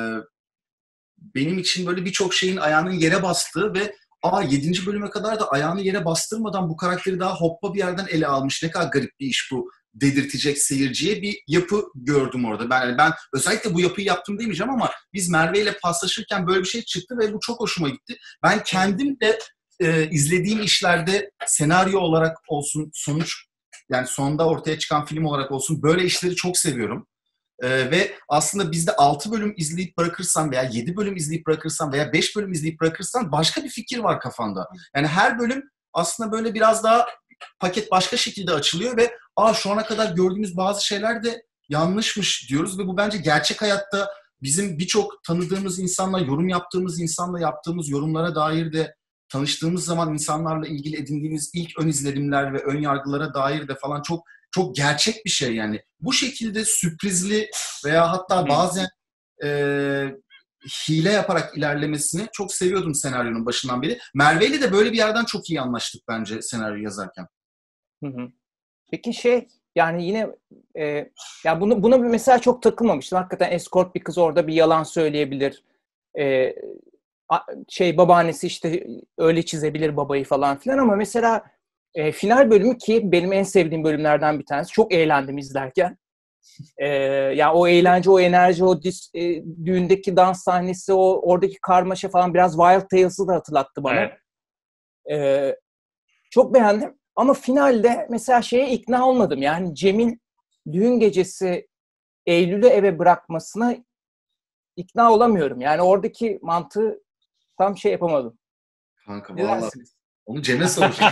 benim için böyle birçok şeyin ayağının yere bastığı ve aa yedinci bölüme kadar da ayağını yere bastırmadan bu karakteri daha hoppa bir yerden ele almış. Ne kadar garip bir iş bu dedirtecek seyirciye bir yapı gördüm orada. Ben yani ben özellikle bu yapıyı yaptım demeyeceğim ama biz Merve ile paslaşırken böyle bir şey çıktı ve bu çok hoşuma gitti. Ben kendim de e, izlediğim işlerde senaryo olarak olsun, sonuç yani sonunda ortaya çıkan film olarak olsun böyle işleri çok seviyorum. Ee, ve aslında bizde altı bölüm izleyip bırakırsan veya yedi bölüm izleyip bırakırsan veya beş bölüm izleyip bırakırsan başka bir fikir var kafanda. Yani her bölüm aslında böyle biraz daha paket başka şekilde açılıyor ve aa şu ana kadar gördüğümüz bazı şeyler de yanlışmış diyoruz ve bu bence gerçek hayatta bizim birçok tanıdığımız insanla, yorum yaptığımız insanla yaptığımız yorumlara dair de tanıştığımız zaman insanlarla ilgili edindiğimiz ilk ön izlenimler ve ön yargılara dair de falan çok çok gerçek bir şey yani. Bu şekilde sürprizli veya hatta bazen e, hile yaparak ilerlemesini çok seviyordum senaryonun başından beri. Merve ile de böyle bir yerden çok iyi anlaştık bence senaryo yazarken. Hı hı. Peki şey yani yine e, ya bunu buna mesela çok takılmamıştım. Hakikaten escort bir kız orada bir yalan söyleyebilir. E, a- şey babaannesi işte öyle çizebilir babayı falan filan ama mesela e, final bölümü ki benim en sevdiğim bölümlerden bir tanesi. Çok eğlendim izlerken. E, yani o eğlence, o enerji, o dis, e, düğündeki dans sahnesi, o oradaki karmaşa falan biraz Wild Tales'ı da hatırlattı bana. Evet. E, çok beğendim. Ama finalde mesela şeye ikna olmadım. Yani Cem'in düğün gecesi Eylül'ü eve bırakmasına ikna olamıyorum. Yani oradaki mantığı tam şey yapamadım. Kanka Ne vallahi dersiniz? onu Cem'e soracağım.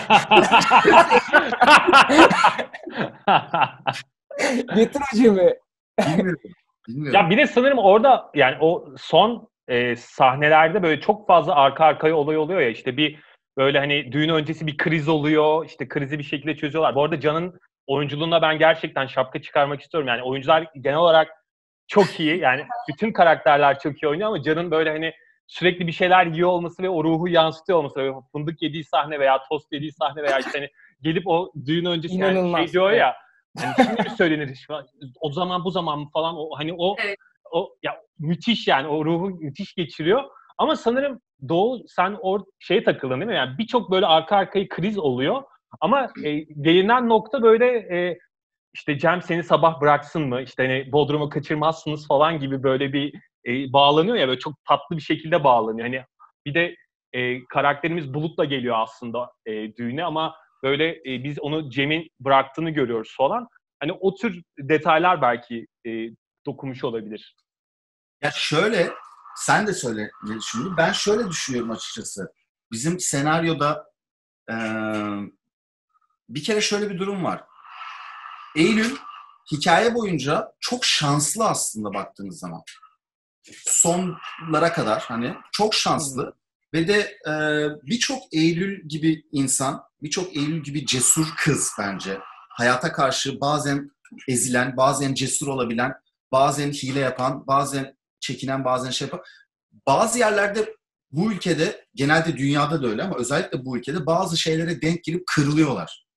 Getir o Cem'i. Bilmiyorum. Bilmiyorum. Ya bir de sanırım orada yani o son e, sahnelerde böyle çok fazla arka arkaya olay oluyor ya işte bir böyle hani düğün öncesi bir kriz oluyor işte krizi bir şekilde çözüyorlar. Bu arada Can'ın oyunculuğuna ben gerçekten şapka çıkarmak istiyorum. Yani oyuncular genel olarak çok iyi yani bütün karakterler çok iyi oynuyor ama Can'ın böyle hani sürekli bir şeyler yiyor olması ve o ruhu yansıtıyor olması. Böyle fındık yediği sahne veya tost yediği sahne veya işte hani gelip o düğün öncesi yani İnanılmaz. şey diyor Evet. ya hani şimdi mi söylenir o zaman bu zaman mı falan o hani o Evet. o ya müthiş yani o ruhu müthiş geçiriyor. Ama sanırım Doğu sen o şeye takıldın değil mi? Yani birçok böyle arka arkaya kriz oluyor. Ama e, gelinen nokta böyle e, işte Cem seni sabah bıraksın mı? İşte hani Bodrum'u kaçırmazsınız falan gibi böyle bir e, bağlanıyor ya böyle çok tatlı bir şekilde bağlanıyor. Hani bir de e, karakterimiz Bulut'la geliyor aslında e, düğüne ama böyle e, biz onu Cem'in bıraktığını görüyoruz falan. Hani o tür detaylar belki e, dokunmuş olabilir. Ya şöyle, sen de söyle ne düşündün. Ben şöyle düşünüyorum açıkçası. bizim senaryoda e, bir kere şöyle bir durum var. Eylül hikaye boyunca çok şanslı aslında baktığınız zaman. Sonlara kadar hani çok şanslı hmm. ve de e, birçok Eylül gibi insan, birçok Eylül gibi cesur kız bence. Hayata karşı bazen ezilen, bazen cesur olabilen, bazen hile yapan, bazen çekinen, bazen şey yapan. Bazı yerlerde bu ülkede, genelde dünyada da öyle ama özellikle bu ülkede bazı şeylere denk gelip kırılıyorlar.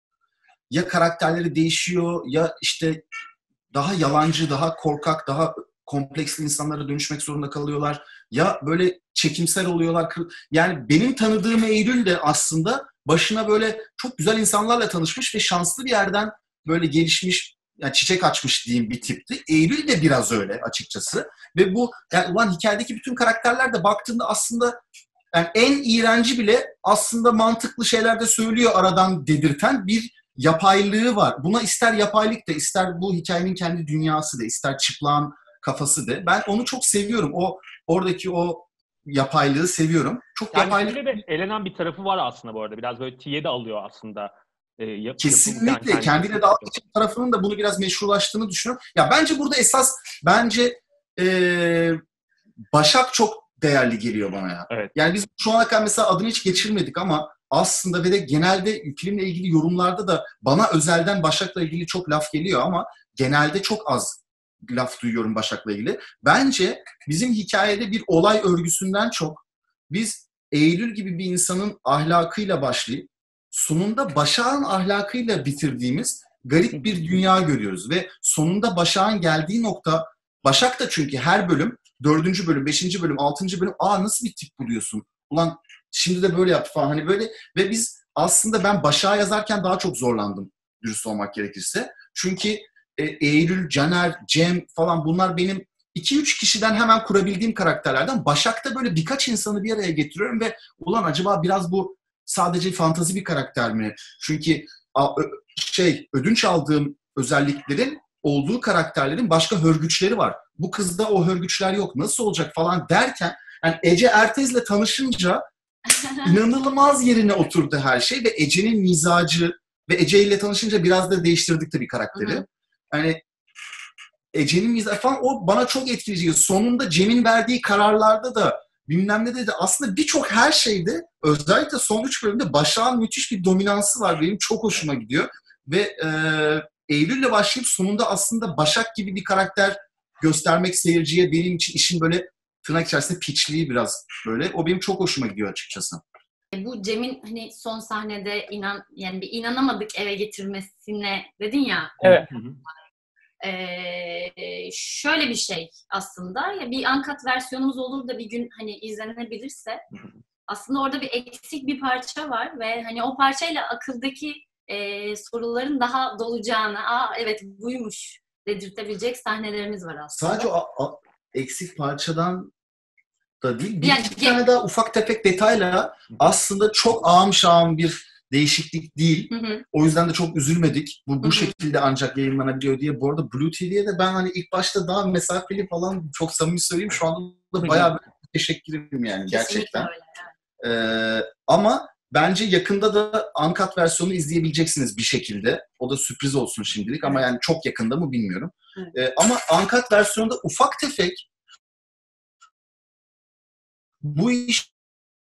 Ya karakterleri değişiyor ya işte daha yalancı, daha korkak, daha kompleksli insanlara dönüşmek zorunda kalıyorlar. Ya böyle çekimsel oluyorlar. Yani benim tanıdığım Eylül de aslında başına böyle çok güzel insanlarla tanışmış ve şanslı bir yerden böyle gelişmiş, yani çiçek açmış diyeyim bir tipti. Eylül de biraz öyle açıkçası. Ve bu yani ulan hikayedeki bütün karakterler de baktığında aslında yani en iğrenci bile aslında mantıklı şeyler de söylüyor aradan dedirten bir yapaylığı var. Buna ister yapaylık da, ister bu hikayenin kendi dünyası da, ister çıplağın kafası da. Ben onu çok seviyorum. O oradaki o yapaylığı seviyorum. Çok yani yapaylık. de elenen bir tarafı var aslında bu arada. Biraz böyle tiye de alıyor aslında. E, yap, Kesinlikle. Yani kendine dalga geçen tarafının da bunu biraz meşrulaştığını düşünüyorum. Ya bence burada esas bence e, Başak çok değerli geliyor bana ya. Evet. Yani biz şu ana kadar mesela adını hiç geçirmedik ama aslında ve de genelde filmle ilgili yorumlarda da bana özelden Başak'la ilgili çok laf geliyor ama genelde çok az laf duyuyorum Başak'la ilgili. Bence bizim hikayede bir olay örgüsünden çok biz Eylül gibi bir insanın ahlakıyla başlayıp sonunda Başak'ın ahlakıyla bitirdiğimiz garip bir dünya görüyoruz. Ve sonunda Başak'ın geldiği nokta, Başak da çünkü her bölüm, dördüncü bölüm, beşinci bölüm, altıncı bölüm, aa nasıl bir tip buluyorsun? Ulan şimdi de böyle yaptı falan. Hani böyle ve biz aslında ben Başak'ı yazarken daha çok zorlandım dürüst olmak gerekirse. Çünkü e, Eylül, Caner, Cem falan bunlar benim iki üç kişiden hemen kurabildiğim karakterlerden. Başak'ta böyle birkaç insanı bir araya getiriyorum ve ulan acaba biraz bu sadece fantazi bir karakter mi? Çünkü a, ö, şey ödünç aldığım özelliklerin olduğu karakterlerin başka hörgüçleri var. Bu kızda o hörgüçler yok. Nasıl olacak falan derken yani Ece Ertez'le tanışınca inanılmaz yerine oturdu her şey ve Ece'nin mizacı ve Ece ile tanışınca biraz da değiştirdik tabii karakteri. Hı hı. Yani Ece'nin mizacı falan o bana çok etkileyici. Sonunda Cem'in verdiği kararlarda da bilmem ne de aslında birçok her şeyde özellikle son üç bölümde Başak'ın müthiş bir dominansı var. Benim çok hoşuma gidiyor. Ve e, Eylül'le başlayıp sonunda aslında Başak gibi bir karakter göstermek seyirciye benim için işin böyle tırnak içerisinde piçliği biraz böyle. O benim çok hoşuma gidiyor açıkçası. Bu Cem'in hani son sahnede inan yani bir inanamadık eve getirmesine dedin ya. Evet. Ee, şöyle bir şey aslında ya bir uncut versiyonumuz olur da bir gün hani izlenebilirse aslında orada bir eksik bir parça var ve hani o parçayla akıldaki e, soruların daha dolacağını, aa evet buymuş dedirtebilecek sahnelerimiz var aslında. Sadece o a, eksik parçadan da değil, bir yani, iki tane daha ufak tefek detayla aslında çok ağım şağım bir değişiklik değil. Hı hı. O yüzden de çok üzülmedik. Bu bu hı hı. şekilde ancak yayınlanabiliyor diye. Bu arada Blue T V'ye de ben hani ilk başta daha mesafeli falan çok samimi söyleyeyim. Şu anda da bayağı bir teşekkürüm yani gerçekten. Öyle, ee, ama bence yakında da uncut versiyonu izleyebileceksiniz bir şekilde. O da sürpriz olsun şimdilik ama yani çok yakında mı bilmiyorum. Ee, ama uncut versiyonda ufak tefek bu iş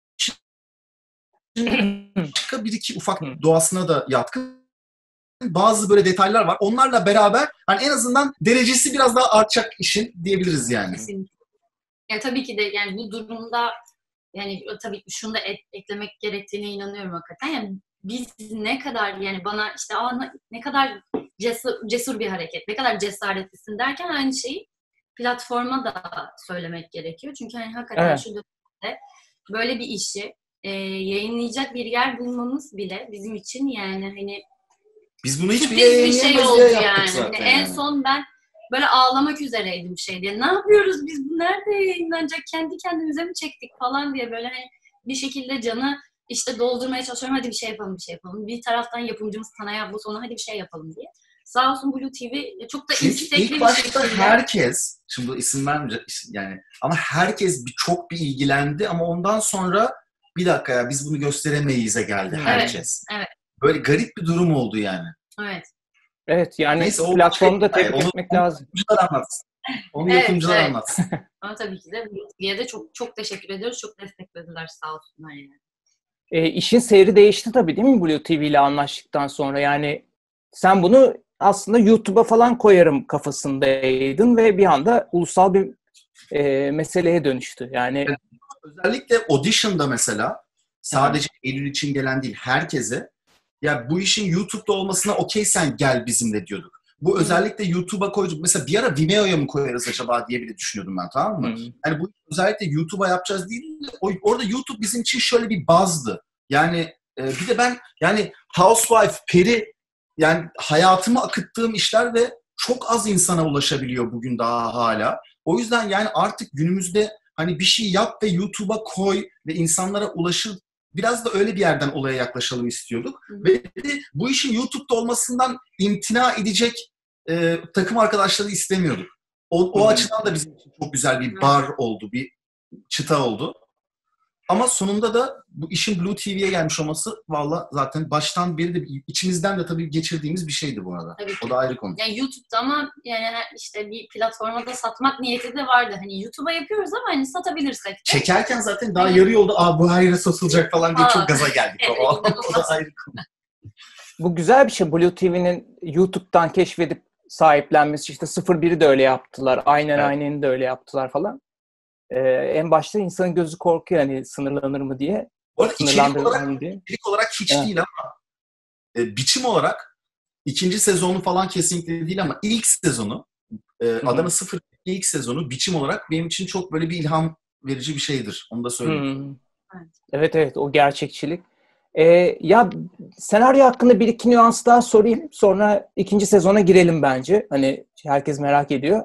başka bir iki ufak doğasına da yatkın. Bazı böyle detaylar var. Onlarla beraber hani en azından derecesi biraz daha artacak işin diyebiliriz yani. Kesinlikle. Yani tabii ki de yani bu durumda yani tabii ki şunu da et, eklemek gerektiğine inanıyorum hakikaten. Yani biz ne kadar yani bana işte aa ne kadar cesur, cesur bir hareket, ne kadar cesaretlisin derken aynı şeyi platforma da söylemek gerekiyor. Çünkü hani hakikaten evet. Şu dönemde böyle bir işi e, yayınlayacak bir yer bulmamız bile bizim için yani hani biz bunu hiçbir bir şey oldu yani. yani. yani. En son ben böyle ağlamak üzereydim şey diye. Ne yapıyoruz biz? Bu nerede yayınlanacak? Kendi kendimize mi çektik falan diye böyle hani bir şekilde canı işte doldurmaya çalışıyorum. Hadi bir şey yapalım, bir şey yapalım. Bir taraftan yapımcımız Tanay abla sonra hadi bir şey yapalım diye. Sağ olsun Blue T V çok da istekli ilk bir başta şekilde. herkes, şimdi isim vermeyeceğim yani ama herkes bir, çok bir ilgilendi ama ondan sonra bir dakika ya biz bunu gösteremeyiz'e geldi herkes. Evet, evet. Böyle garip bir durum oldu yani. Evet. Evet yani Neyse, o platformu da şey- tebrik onu- etmek onu lazım. Yapımcılar anlatsın. Onu Evet, yapımcılar evet. anlatsın. Ama tabii ki de Blue T V'ye de çok çok teşekkür ediyoruz. Çok desteklediler sağ olsunlar yani. E, işin seyri değişti tabii değil mi Blue T V ile anlaştıktan sonra? Yani sen bunu aslında YouTube'a falan koyarım kafasındaydın ve bir anda ulusal bir e, meseleye dönüştü. Yani Özellikle Audition'da mesela sadece Eylül için gelen değil herkese ya bu işin YouTube'da olmasına okey sen gel bizimle diyorduk. Bu özellikle YouTube'a koyduk. Mesela bir ara Vimeo'ya mı koyarız acaba diye bile düşünüyordum ben, tamam mı? Hı. Yani bu özellikle YouTube'a yapacağız değil de o- orada YouTube bizim için şöyle bir bazdı. Yani e, bir de ben yani Housewife, Peri yani hayatımı akıttığım işler ve çok az insana ulaşabiliyor bugün daha hala. O yüzden yani artık günümüzde hani bir şey yap ve YouTube'a koy ve insanlara ulaşır. Biraz da öyle bir yerden olaya yaklaşalım istiyorduk. Hı hı. Ve de bu işin YouTube'da olmasından imtina edecek e, takım arkadaşları istemiyorduk. O, o Hı hı. açıdan da bizim için çok güzel bir bar oldu, bir çıta oldu. Ama sonunda da bu işin Blue T V'ye gelmiş olması valla zaten baştan beri de içimizden de tabii geçirdiğimiz bir şeydi bu arada. Tabii ki. O da ayrı konu. Yani YouTube'da ama yani işte bir platforma da satmak niyeti de vardı. Hani YouTube'a yapıyoruz ama hani satabilirsek de. Çekerken zaten daha yarı yolda aa bu hayra satılacak falan diye Aa, çok gaza geldik. evet, o, o da inanılmaz. ayrı konu. bu güzel bir şey. Blue T V'nin YouTube'dan keşfedip sahiplenmesi. İşte sıfır biri de öyle yaptılar. Aynen Evet. Aynen'i de öyle yaptılar falan. Ee, en başta insanın gözü korkuyor hani sınırlanır mı diye. Bu arada içerik Sınırlandırılır olarak, mı diye. içerik olarak hiç Evet. değil ama e, biçim olarak ikinci sezonu falan kesinlikle değil ama ilk sezonu e, hı. Adana sıfır ilk sezonu biçim olarak benim için çok böyle bir ilham verici bir şeydir. Onu da söyleyeyim. Hmm. Evet. Evet evet o gerçekçilik. Ee, ya senaryo hakkında bir iki nüans daha sorayım. Sonra ikinci sezona girelim bence. Hani herkes merak ediyor.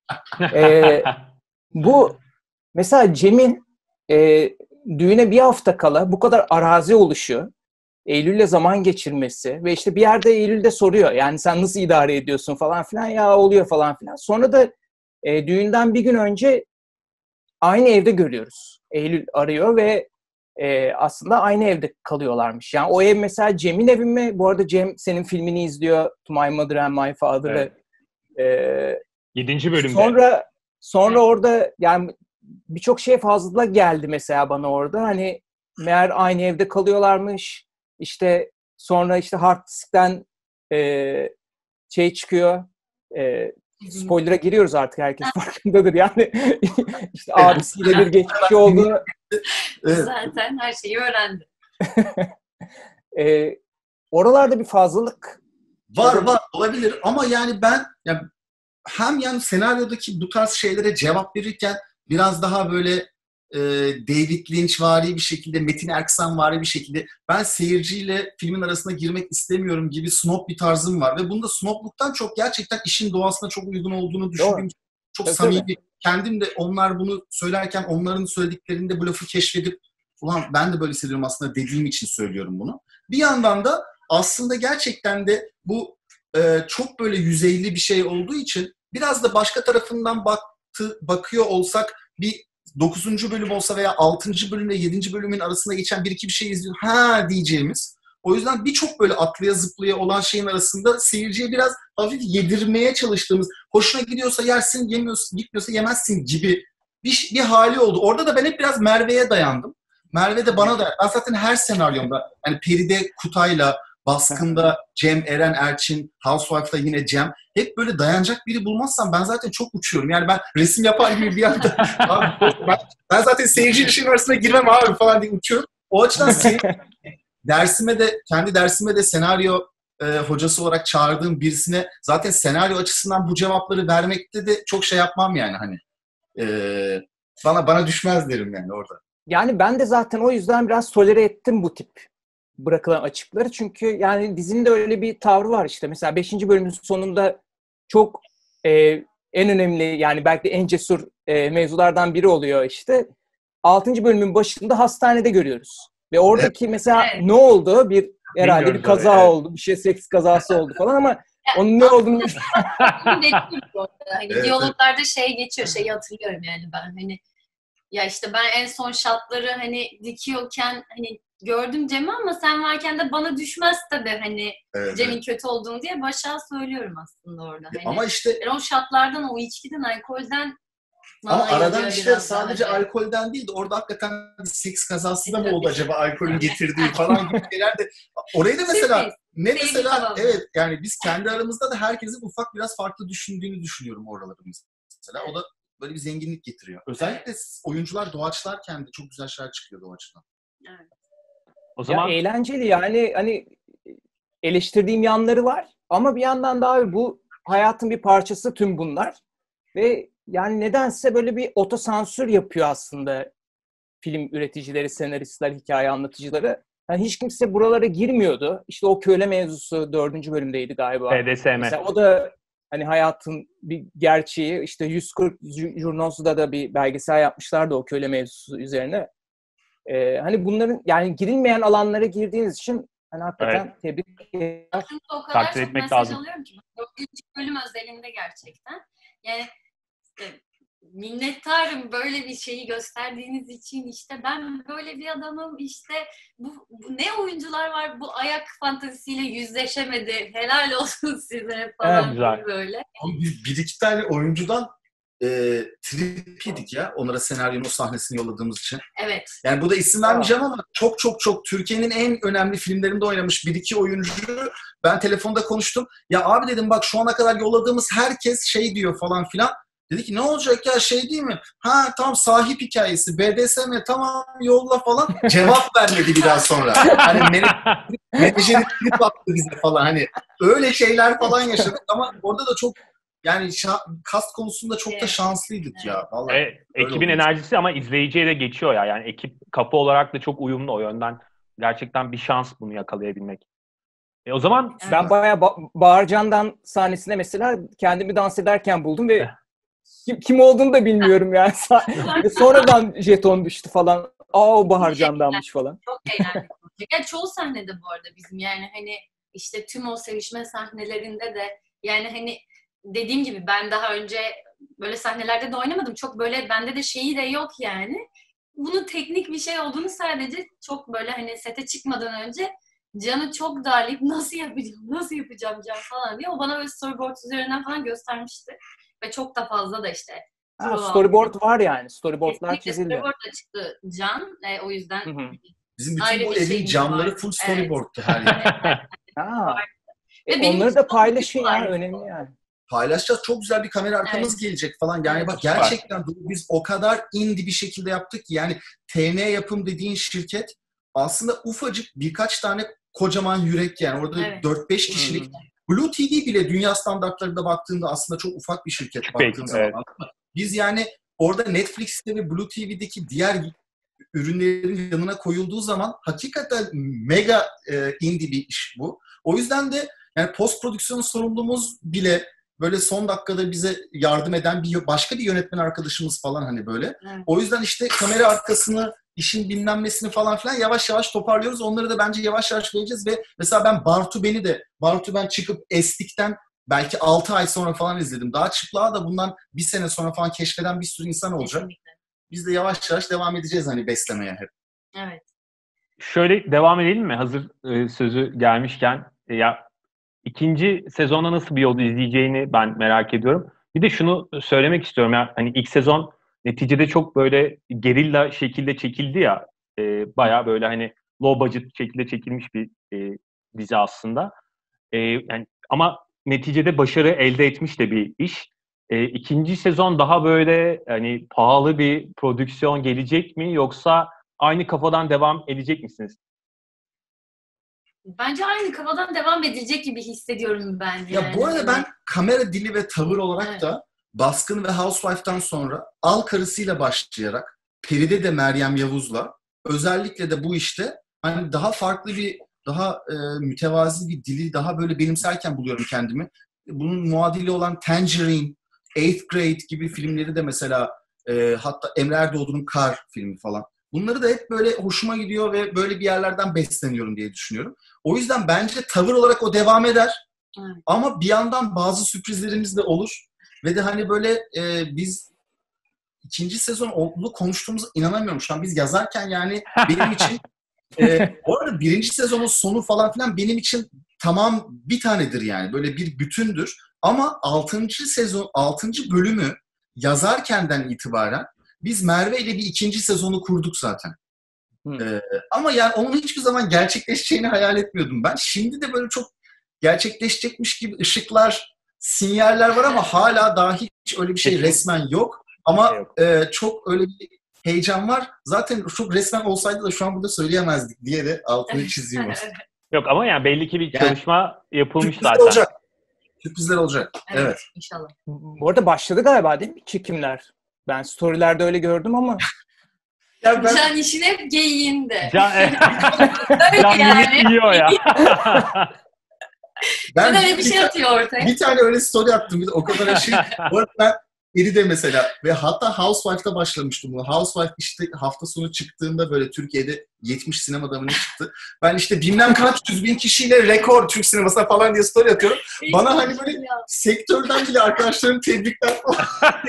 Ee, bu mesela Cem'in e, düğüne bir hafta kala bu kadar arazi oluşu, Eylül'le zaman geçirmesi ve işte bir yerde Eylül'de soruyor. Yani sen nasıl idare ediyorsun falan filan ya oluyor falan filan. Sonra da e, düğünden bir gün önce aynı evde görüyoruz. Eylül arıyor ve e, aslında aynı evde kalıyorlarmış. Yani o ev mesela Cem'in evi mi? Bu arada Cem senin filmini izliyor. To My Mother and My Father'ı. Evet. E, Yedinci bölümde. sonra sonra orada yani birçok şey fazla geldi mesela bana orada. Hani meğer aynı evde kalıyorlarmış. İşte sonra işte hard diskten e, şey çıkıyor. E, spoiler'a giriyoruz artık, herkes farkındadır yani. işte abisiyle bir geçmişi olduğunu. Evet. Zaten her şeyi öğrendi. e, oralarda bir fazlalık. Var var olabilir ama yani ben yani hem yani senaryodaki bu tarz şeylere cevap verirken biraz daha böyle e, David Lynch'vari bir şekilde, Metin Erksanvari bir şekilde ben seyirciyle filmin arasına girmek istemiyorum gibi snob bir tarzım var ve bunda snobluktan çok gerçekten işin doğasına çok uygun olduğunu düşündüğüm çok Tabii, samimi. tabii. Kendim de onlar bunu söylerken onların söylediklerinde bu lafı keşfedip ulan ben de böyle hissediyorum aslında dediğim için söylüyorum bunu. Bir yandan da aslında gerçekten de bu e, çok böyle yüzeyli bir şey olduğu için biraz da başka tarafından baktı, bakıyor olsak bir dokuzuncu bölüm olsa veya altıncı bölümle yedinci bölümün arasında geçen bir iki bir şey izliyor. Ha diyeceğimiz. O yüzden birçok böyle atlaya zıplaya olan şeyin arasında seyirciye biraz hafif yedirmeye çalıştığımız, hoşuna gidiyorsa yersin, yemiyorsa, gitmiyorsa yemezsin gibi bir, bir hali oldu. Orada da ben hep biraz Merve'ye dayandım. Merve de bana da, ben zaten her senaryomda, yani Peri'de Kutay'la, Baskın'da Cem, Eren, Erçin, Housewife'da yine Cem, hep böyle dayanacak biri bulmazsam ben zaten çok uçuyorum. Yani ben resim yapar gibi bir anda abi, ben, ben zaten seyirci ilişkiler arasına girmem abi falan diye uçuyorum. O açıdan seyirci, dersime de, kendi dersime de senaryo e, hocası olarak çağırdığım birisine zaten senaryo açısından bu cevapları vermekte de çok şey yapmam yani hani. E, bana bana düşmez derim yani orada. Yani ben de zaten o yüzden biraz tolere ettim bu tip bırakılan açıkları. Çünkü yani dizinin de öyle bir tavrı var işte. Mesela beşinci bölümün sonunda çok e, en önemli yani belki de en cesur e, mevzulardan biri oluyor işte. altıncı bölümün başında hastanede görüyoruz. Ve oradaki mesela Evet. ne oldu? Bir herhalde Bilmiyoruz bir kaza orayı, evet. oldu. Bir şey seks kazası oldu falan ama onun ne olduğunu Hani Evet, diyaloglarda şey geçiyor, şeyi hatırlıyorum yani ben hani ya işte ben en son şartları hani dikiyorken hani gördüm Cem'i ama sen varken de bana düşmez tabii hani Evet, Cem'in evet. kötü olduğunu diye Başak'a söylüyorum aslında orada. Hani, Ama işte yani o şartlardan, o içkiden, alkolden ama aradan yayılıyor işte biraz sadece daha. alkolden değil de orada hakikaten bir seks kazası da mı E, oldu tabii. acaba alkolün getirdiği falan gibi şeyler de. Orayı da mesela Sürpriz. ne Sevgi mesela tamamı. evet yani biz kendi aramızda da herkesin ufak biraz farklı düşündüğünü düşünüyorum oraları mesela. O da böyle bir zenginlik getiriyor. Özellikle oyuncular doğaçlarken de çok güzel şeyler çıkıyor doğaçtan. Evet. O zaman Ya eğlenceli yani hani eleştirdiğim yanları var ama bir yandan da abi bu hayatın bir parçası tüm bunlar ve yani nedense böyle bir otosansür yapıyor aslında film üreticileri, senaristler, hikaye anlatıcıları. Yani hiç kimse buralara girmiyordu. İşte o köle mevzusu dördüncü bölümdeydi galiba. B D S M. Mesela o da hani hayatın bir gerçeği. İşte yüz kırk Jurnos'da da bir belgesel yapmışlardı o köle mevzusu üzerine. Ee, hani bunların yani girilmeyen alanlara girdiğiniz için hani hakikaten Evet. tebrik ederim. O kadar Takdir çok etmek mesaj lazım. alıyorum ki. Dördüncü bölüm özelinde gerçekten. Yani e, minnettarım böyle bir şeyi gösterdiğiniz için. İşte ben böyle bir adamım. İşte bu, bu ne oyuncular var bu ayak fantazisiyle yüzleşemedi. Helal olsun size falan Evet, güzel. gibi böyle. Ama biz bir iki tane oyuncudan e, trip yedik ya onlara senaryonun o sahnesini yolladığımız için. Evet. Yani bu da isim vermeyeceğim ama çok çok çok Türkiye'nin en önemli filmlerinde oynamış bir iki oyuncu. Ben telefonda konuştum. Ya abi dedim bak şu ana kadar yolladığımız herkes şey diyor falan filan. Dedi ki ne olacak ya şey değil mi? Ha tamam sahip hikayesi B D S M tamam yolla falan. Cevap vermedi bir daha sonra. Hani menajeri trip attı bize falan hani. Öyle şeyler falan yaşadık ama orada da çok yani şa- kast konusunda çok da Evet. şanslıydık ya. Vallahi. Evet, ekibin enerjisi ama izleyiciye de geçiyor ya. Yani ekip kapı olarak da çok uyumlu o yönden. Gerçekten bir şans bunu yakalayabilmek. E o zaman Evet. Ben bayağı ba- Bağırcan'dan sahnesinde mesela kendimi dans ederken buldum ve kim, kim olduğunu da bilmiyorum yani. Ve sonradan jeton düştü falan. Aa o Bağırcan'danmış falan. Çok eğlendik. Yani çoğu sahnede bu arada bizim yani hani işte tüm o sevişme sahnelerinde de yani hani dediğim gibi ben daha önce böyle sahnelerde de oynamadım. Çok böyle bende de şeyi de yok yani. Bunun teknik bir şey olduğunu sadece çok böyle hani sete çıkmadan önce Can'ı çok darlayıp nasıl yapacağım, nasıl yapacağım Can falan diye o bana böyle storyboard üzerinden falan göstermişti. Ve çok da fazla da işte Ha, storyboard var yani. Storyboardlar kesinlikle çizildi. storyboardla çıktı Can. E, o yüzden Hı hı. Bizim bütün ayrı bu bir evin şeyimiz camları vardı. full storyboard'tu her yer. Ha. Ve E, benim onları için da çok paylaşın büyük ya. olay. Önemli yani. Paylaşacağız. Çok güzel bir kamera arkamız gelecek falan. Yani Evet. bak gerçekten biz o kadar indie bir şekilde yaptık ki yani T N Yapım dediğin şirket aslında ufacık birkaç tane kocaman yürek yani orada Evet. dört beş kişilik. Blue T V bile dünya standartlarında baktığında aslında çok ufak bir şirket Küpek, baktığın zaman. evet. Biz yani orada Netflix'te ve Blue T V'deki diğer ürünlerin yanına koyulduğu zaman hakikaten mega e, indie bir iş bu. O yüzden de yani post prodüksiyon sorumluluğumuz bile böyle son dakikada bize yardım eden bir başka bir yönetmen arkadaşımız falan hani böyle. Evet. O yüzden işte kamera arkasını, işin bilmem nesini falan filan yavaş yavaş toparlıyoruz. Onları da bence yavaş yavaş vereceğiz ve mesela ben Bartu Ben'i de Bartu Ben çıkıp Estik'ten belki altı ay sonra falan izledim. Daha çıplığa da bundan bir sene sonra falan keşfeden bir sürü insan olacak. Kesinlikle. Biz de yavaş yavaş devam edeceğiz hani beslemeye hep. Evet. Şöyle devam edelim mi? Hazır e, sözü gelmişken. E, ya ikinci sezonda nasıl bir yol izleyeceğini ben merak ediyorum. Bir de şunu söylemek istiyorum ya. Hani ilk sezon neticede çok böyle gerilla şekilde çekildi ya. E, bayağı böyle hani low budget şekilde çekilmiş bir e, dizi aslında. E, yani ama neticede başarı elde etmiş de bir iş. E, ikinci sezon daha böyle hani pahalı bir prodüksiyon gelecek mi yoksa aynı kafadan devam edecek misiniz? Bence aynı kafadan devam edecek gibi hissediyorum ben. Ya yani. bu arada ben kamera dili ve tavır olarak Evet. da Baskın ve Housewife'tan sonra Al Karısı'yla başlayarak Feride de Meryem Yavuz'la özellikle de bu işte hani daha farklı bir daha e, mütevazi bir dili daha böyle benimserken buluyorum kendimi. Bunun muadili olan Tangerine, Eighth Grade gibi filmleri de mesela e, hatta Emre Erdoğdu'nun Kar filmi falan. Bunları da hep böyle hoşuma gidiyor ve böyle bir yerlerden besleniyorum diye düşünüyorum. O yüzden bence tavır olarak o devam eder. Evet. Ama bir yandan bazı sürprizlerimiz de olur. Ve de hani böyle e, biz ikinci sezon olduğunu konuştuğumuza inanamıyorum. Şu an biz yazarken yani benim için e, bu arada birinci sezonun sonu falan filan benim için tamam bir tanedir yani. Böyle bir bütündür. Ama altıncı sezon, altıncı bölümü yazarkenden itibaren biz Merve ile bir ikinci sezonu kurduk zaten. Ee, ama yani onun hiçbir zaman gerçekleşeceğini hayal etmiyordum ben. Şimdi de böyle çok gerçekleşecekmiş gibi ışıklar, sinyaller var ama hala daha hiç öyle bir şey resmen yok. Ama e, çok öyle bir heyecan var. Zaten çok resmen olsaydı da şu an burada söyleyemezdik diye de altını çizeyim. Yok ama yani belli ki bir Yani, çalışma yapılmış sürprizler zaten. olacak. Sürprizler olacak. Evet, Evet. İnşallah. Bu arada başladı galiba değil mi çekimler? Ben storylerde öyle gördüm ama. Ya ben... Can işin hep geyiğinde. Can, Can yani. yiyor ya. Ben öyle bir şey atıyor ortaya. Bir tane öyle story attım. Bir de o kadar şey. Bu arada ben Eri de mesela ve hatta Housewife'da başlamıştım bunu. Housewife işte hafta sonu çıktığında böyle Türkiye'de yetmiş sinemada mı ne çıktı. Ben işte bilmem kaç yüz bin kişiyle rekor Türk sinemasına falan diye story atıyorum. Bana hani böyle sektörden bile arkadaşlarım tebrikler falan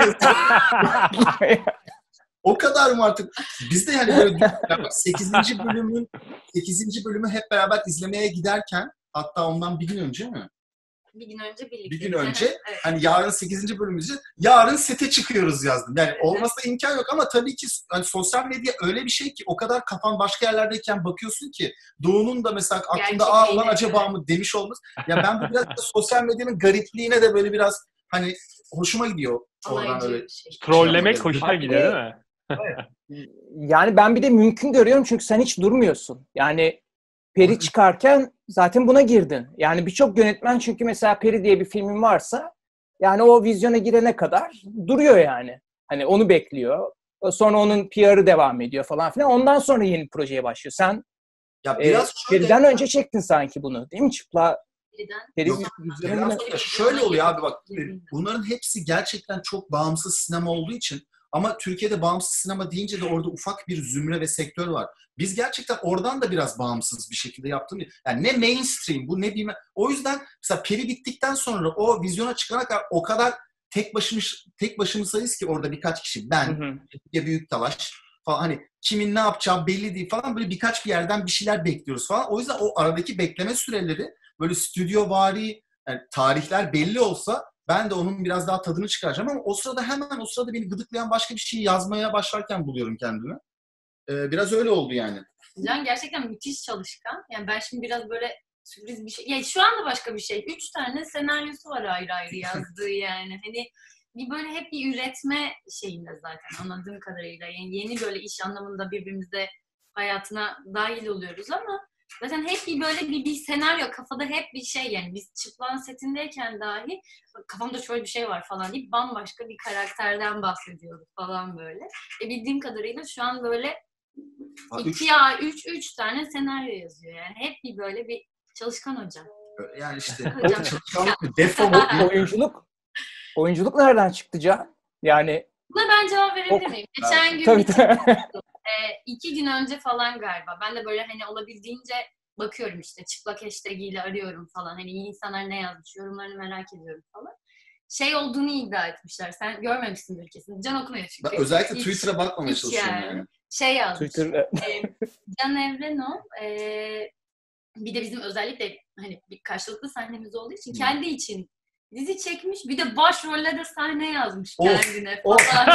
o kadar mı artık? Biz de yani böyle sekizinci bölümün sekizinci bölümü hep beraber izlemeye giderken hatta ondan bir gün önce mi? Bir gün önce birlikte. Bir gün önce evet. Hani yarın sekizinci bölümümüzde yarın sete çıkıyoruz yazdım. Yani evet. Olmasına imkan yok ama tabii ki hani sosyal medya öyle bir şey ki o kadar kafan başka yerlerdeyken bakıyorsun ki Doğu'nun da mesela aklında aa ulan acaba mı demiş olması. Ya ben bu biraz da sosyal medyanın garipliğine de böyle biraz hani hoşuma gidiyor. Oradan öyle. Şey. Trollemek şey hoşuna gidiyor değil mi? Yani ben bir de mümkün görüyorum çünkü sen hiç durmuyorsun. Yani Peri çıkarken zaten buna girdin. Yani birçok yönetmen çünkü mesela Peri diye bir filmin varsa yani o vizyona girene kadar duruyor yani. Hani onu bekliyor. Sonra onun P R'ı devam ediyor falan filan. Ondan sonra yeni projeye başlıyor. Sen ya biraz e, Peri'den önce çektin sanki bunu değil mi? Çıpla Peri biraz şöyle oluyor abi bak. Bunların hepsi gerçekten çok bağımsız sinema olduğu için ama Türkiye'de bağımsız sinema deyince de orada ufak bir zümre ve sektör var. Biz gerçekten oradan da biraz bağımsız bir şekilde yaptığımız. Yani ne mainstream bu ne bilmem. O yüzden mesela Peri bittikten sonra o vizyona çıkana kadar o kadar tek başımız tek başımızdayız ki orada birkaç kişi. Ben, ya Büyüktalaş falan hani kimin ne yapacağı belli değil falan böyle birkaç bir yerden bir şeyler bekliyoruz falan. O yüzden o aradaki bekleme süreleri böyle stüdyovari yani tarihler belli olsa ben de onun biraz daha tadını çıkaracağım ama o sırada hemen o sırada beni gıdıklayan başka bir şey yazmaya başlarken buluyorum kendimi. Ee, biraz öyle oldu yani. Can gerçekten müthiş çalışkan. Yani ben şimdi biraz böyle sürpriz bir şey. Ya şu anda başka bir şey. Üç tane senaryosu var ayrı ayrı yazdığı yani. Hani bir böyle hep bir üretme şeyinde zaten anladığım kadarıyla. Yani yeni böyle iş anlamında birbirimize hayatına dahil oluyoruz ama zaten hep bir böyle bir, bir senaryo kafada hep bir şey yani biz Çıplak'ın setindeyken dahi kafamda şöyle bir şey var falan deyip bambaşka bir karakterden bahsediyoruz falan böyle. E bildiğim kadarıyla şu an böyle ha, iki üç. ya üç üç tane senaryo yazıyor yani hep bir böyle bir çalışkan hocam. Yani işte çalışkanlık defo mu? Oyunculuk oyunculuk nereden çıktı Can? Yani buna ben cevap verebilir miyim? Geçen gün tabii, tabii. e, iki gün önce falan galiba. Ben de böyle hani olabildiğince bakıyorum işte çıplak hashtag ile arıyorum falan. Hani insanlar ne yazmış, yorumlarını merak ediyorum falan. Şey olduğunu iddia etmişler. Sen görmemişsindir kesin. Can okumuyor çünkü. Ben özellikle hiç, Twitter'a bakmamaya çalışıyorum yani. yani. Şey yazmış. Twitter... e, Can Evrenol e, bir de bizim özellikle hani bir karşılıklı sahnemiz olduğu için hmm. kendi için dizi çekmiş. Bir de başrolle de sahne yazmış of, kendine falan.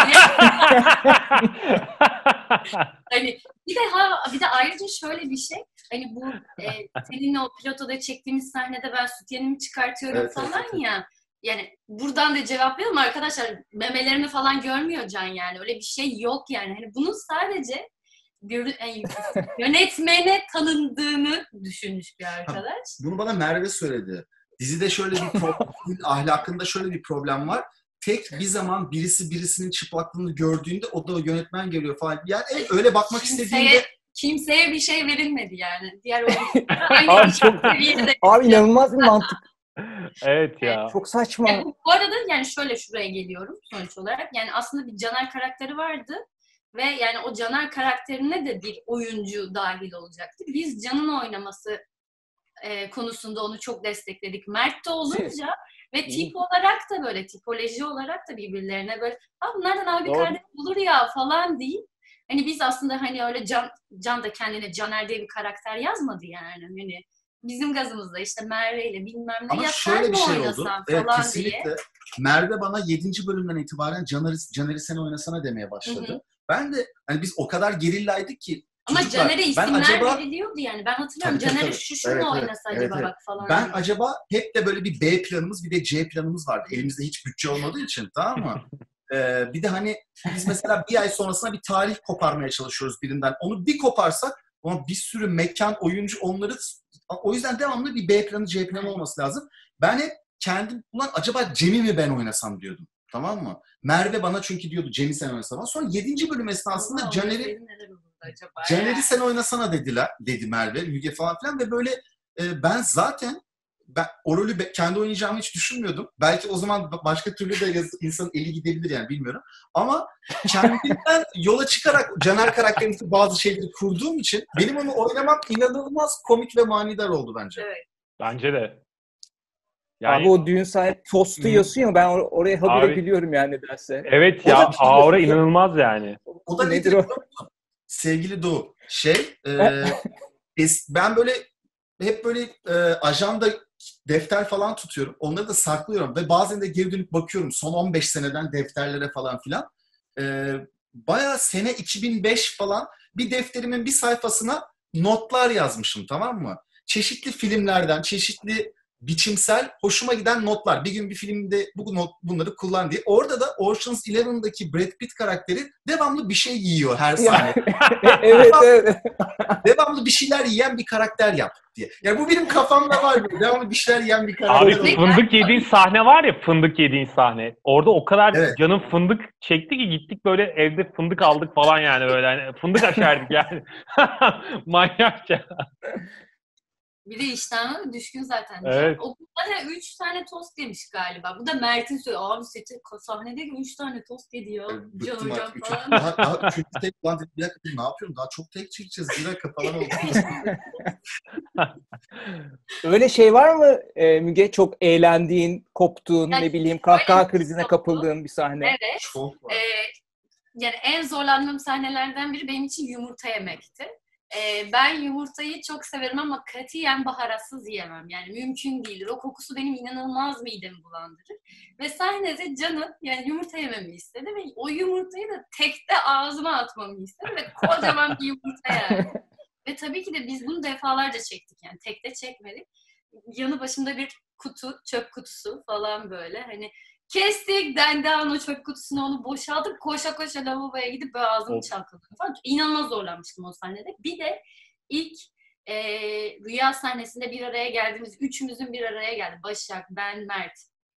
Hani bir de ha bir de ayrıca şöyle bir şey. Hani bu e, seninle o pilotoda çektiğimiz sahnede ben sütyenimi çıkartıyorum evet, falan evet, ya. Yani buradan da cevaplayalım arkadaşlar. Memelerini falan görmüyor Can yani. Öyle bir şey yok yani. Hani bunun sadece yani, yönetmene tanındığını düşünmüş bir arkadaş. Bunu bana Merve söyledi. Dizide şöyle bir problem, ahlakında şöyle bir problem var. Tek bir zaman birisi birisinin çıplaklığını gördüğünde o da yönetmen geliyor falan. Yani öyle bakmak kimseye, istediğinde... Kimseye bir şey verilmedi yani. Diğer abi, çok, abi inanılmaz bir mantık. Evet ya. Çok saçma. Yani bu, bu arada yani şöyle şuraya geliyorum sonuç olarak. Yani aslında bir Caner karakteri vardı. Ve yani o Caner karakterine de bir oyuncu dahil olacaktı. Biz Can'ın oynaması e, konusunda onu çok destekledik. Mert de olunca ve tip olarak da böyle, tipoloji olarak da birbirlerine böyle ha bunlardan abi kardeş olur ya falan değil. Hani biz aslında hani öyle Can, Can da kendine Caner diye bir karakter yazmadı yani. Hani bizim gazımızda işte Merve ile bilmem ne. Ama ya şöyle bir şey oldu. falan Evet, kesinlikle. Diye. Merve bana yedinci bölümden itibaren Caner'i, Caner'i sen oynasana demeye başladı. Hı hı. Ben de hani biz o kadar gerillaydık ki ama çocuklar, Caner'e isimler acaba... veriliyordu yani. Ben hatırlıyorum Caner'i şu şunu evet, oynasa evet, acaba evet. bak falan. Ben diye. acaba hep de böyle bir B planımız bir de C planımız vardı. Elimizde hiç bütçe olmadığı için, tamam mı? Ee, bir de hani biz mesela bir ay sonrasına bir tarih koparmaya çalışıyoruz birinden. Onu bir koparsak ama bir sürü mekan, oyuncu onları... O yüzden devamlı bir B planı, C planı olması lazım. Ben hep kendim, ulan acaba Cem'i mi ben oynasam diyordum. Tamam mı? Merve bana çünkü diyordu Cem'i sen oynasana. Sonra yedinci bölüm esnasında Caner'i Caner'i sen oynasana dediler, dedi Merve, Müge falan filan ve böyle e, ben zaten ben o rolü be, kendi oynayacağımı hiç düşünmüyordum. Belki o zaman başka türlü de insanın eli gidebilir yani bilmiyorum. Ama kendimden yola çıkarak Caner karakterindeki bazı şeyleri kurduğum için benim onu oynamam inanılmaz komik ve manidar oldu bence. Evet. Bence de. Yani, abi o düğün sahibi tostu yiyorsun ya ben or- oraya habire abi, biliyorum yani derse. Evet o ya aura inanılmaz yani. O da nedir o? Sevgili Doğu. Şey e, ben böyle hep böyle e, ajanda defter falan tutuyorum. Onları da saklıyorum ve bazen de geri dönüp bakıyorum son on beş seneden defterlere falan filan. E, bayağı sene iki bin beş falan bir defterimin bir sayfasına notlar yazmışım, tamam mı? Çeşitli filmlerden, çeşitli biçimsel, hoşuma giden notlar. Bir gün bir filmde bu not, bunları kullan diye. Orada da Ocean's Eleven'daki Brad Pitt karakteri devamlı bir şey yiyor her sahne. evet, evet. Devamlı bir şeyler yiyen bir karakter yap diye. Yani bu benim kafamda var böyle. Devamlı bir şeyler yiyen bir karakter. Abi olur. Fındık yediğin sahne var ya, fındık yediğin sahne. Orada o kadar evet. canım fındık çekti ki gittik böyle evde fındık aldık falan yani böyle. Yani fındık aşerdik yani. Manyakça. Bir de iştahına düşkün zaten. Evet. O zaten üç tane tost yemiş galiba. Bu da Mert'in söylüyor. Abi seti sahnede üç tane tost yedi ya. Evet, Can hocam falan. Daha, daha üçüncü tek falan dedim. Bir dakika ne yapıyorum? Daha çok tek çekeceğiz. Bir dakika falan oldu. Öyle şey var mı e, Müge? Çok eğlendiğin, koptuğun, yani, ne bileyim kahkaha krizine kapıldığın bir sahne. Evet. Çok var. Ee, yani en zorlandığım sahnelerden biri benim için yumurta yemekti. Ee, ben yumurtayı çok severim ama katiyen baharatsız yiyemem. Yani mümkün değildir. O kokusu benim inanılmaz midemi bulandırır. Ve sahnede Can'ın yani yumurta yememi istedi ve o yumurtayı da tekte ağzıma atmamı istedi ve kocaman bir yumurta yani. Ve tabii ki de biz bunu defalarca çektik yani. Tekte çekmedik. Yanı başında bir kutu, çöp kutusu falan böyle. Hani kestik, dendiğin o çöp kutusunu onu boşaltıp koşa koşa lavaboya gidip böyle ağzımı çalkaladım falan. İnanılmaz zorlanmıştım o sahnede. Bir de ilk e, rüya sahnesinde bir araya geldiğimiz, üçümüzün bir araya geldi. Başak, ben, Mert.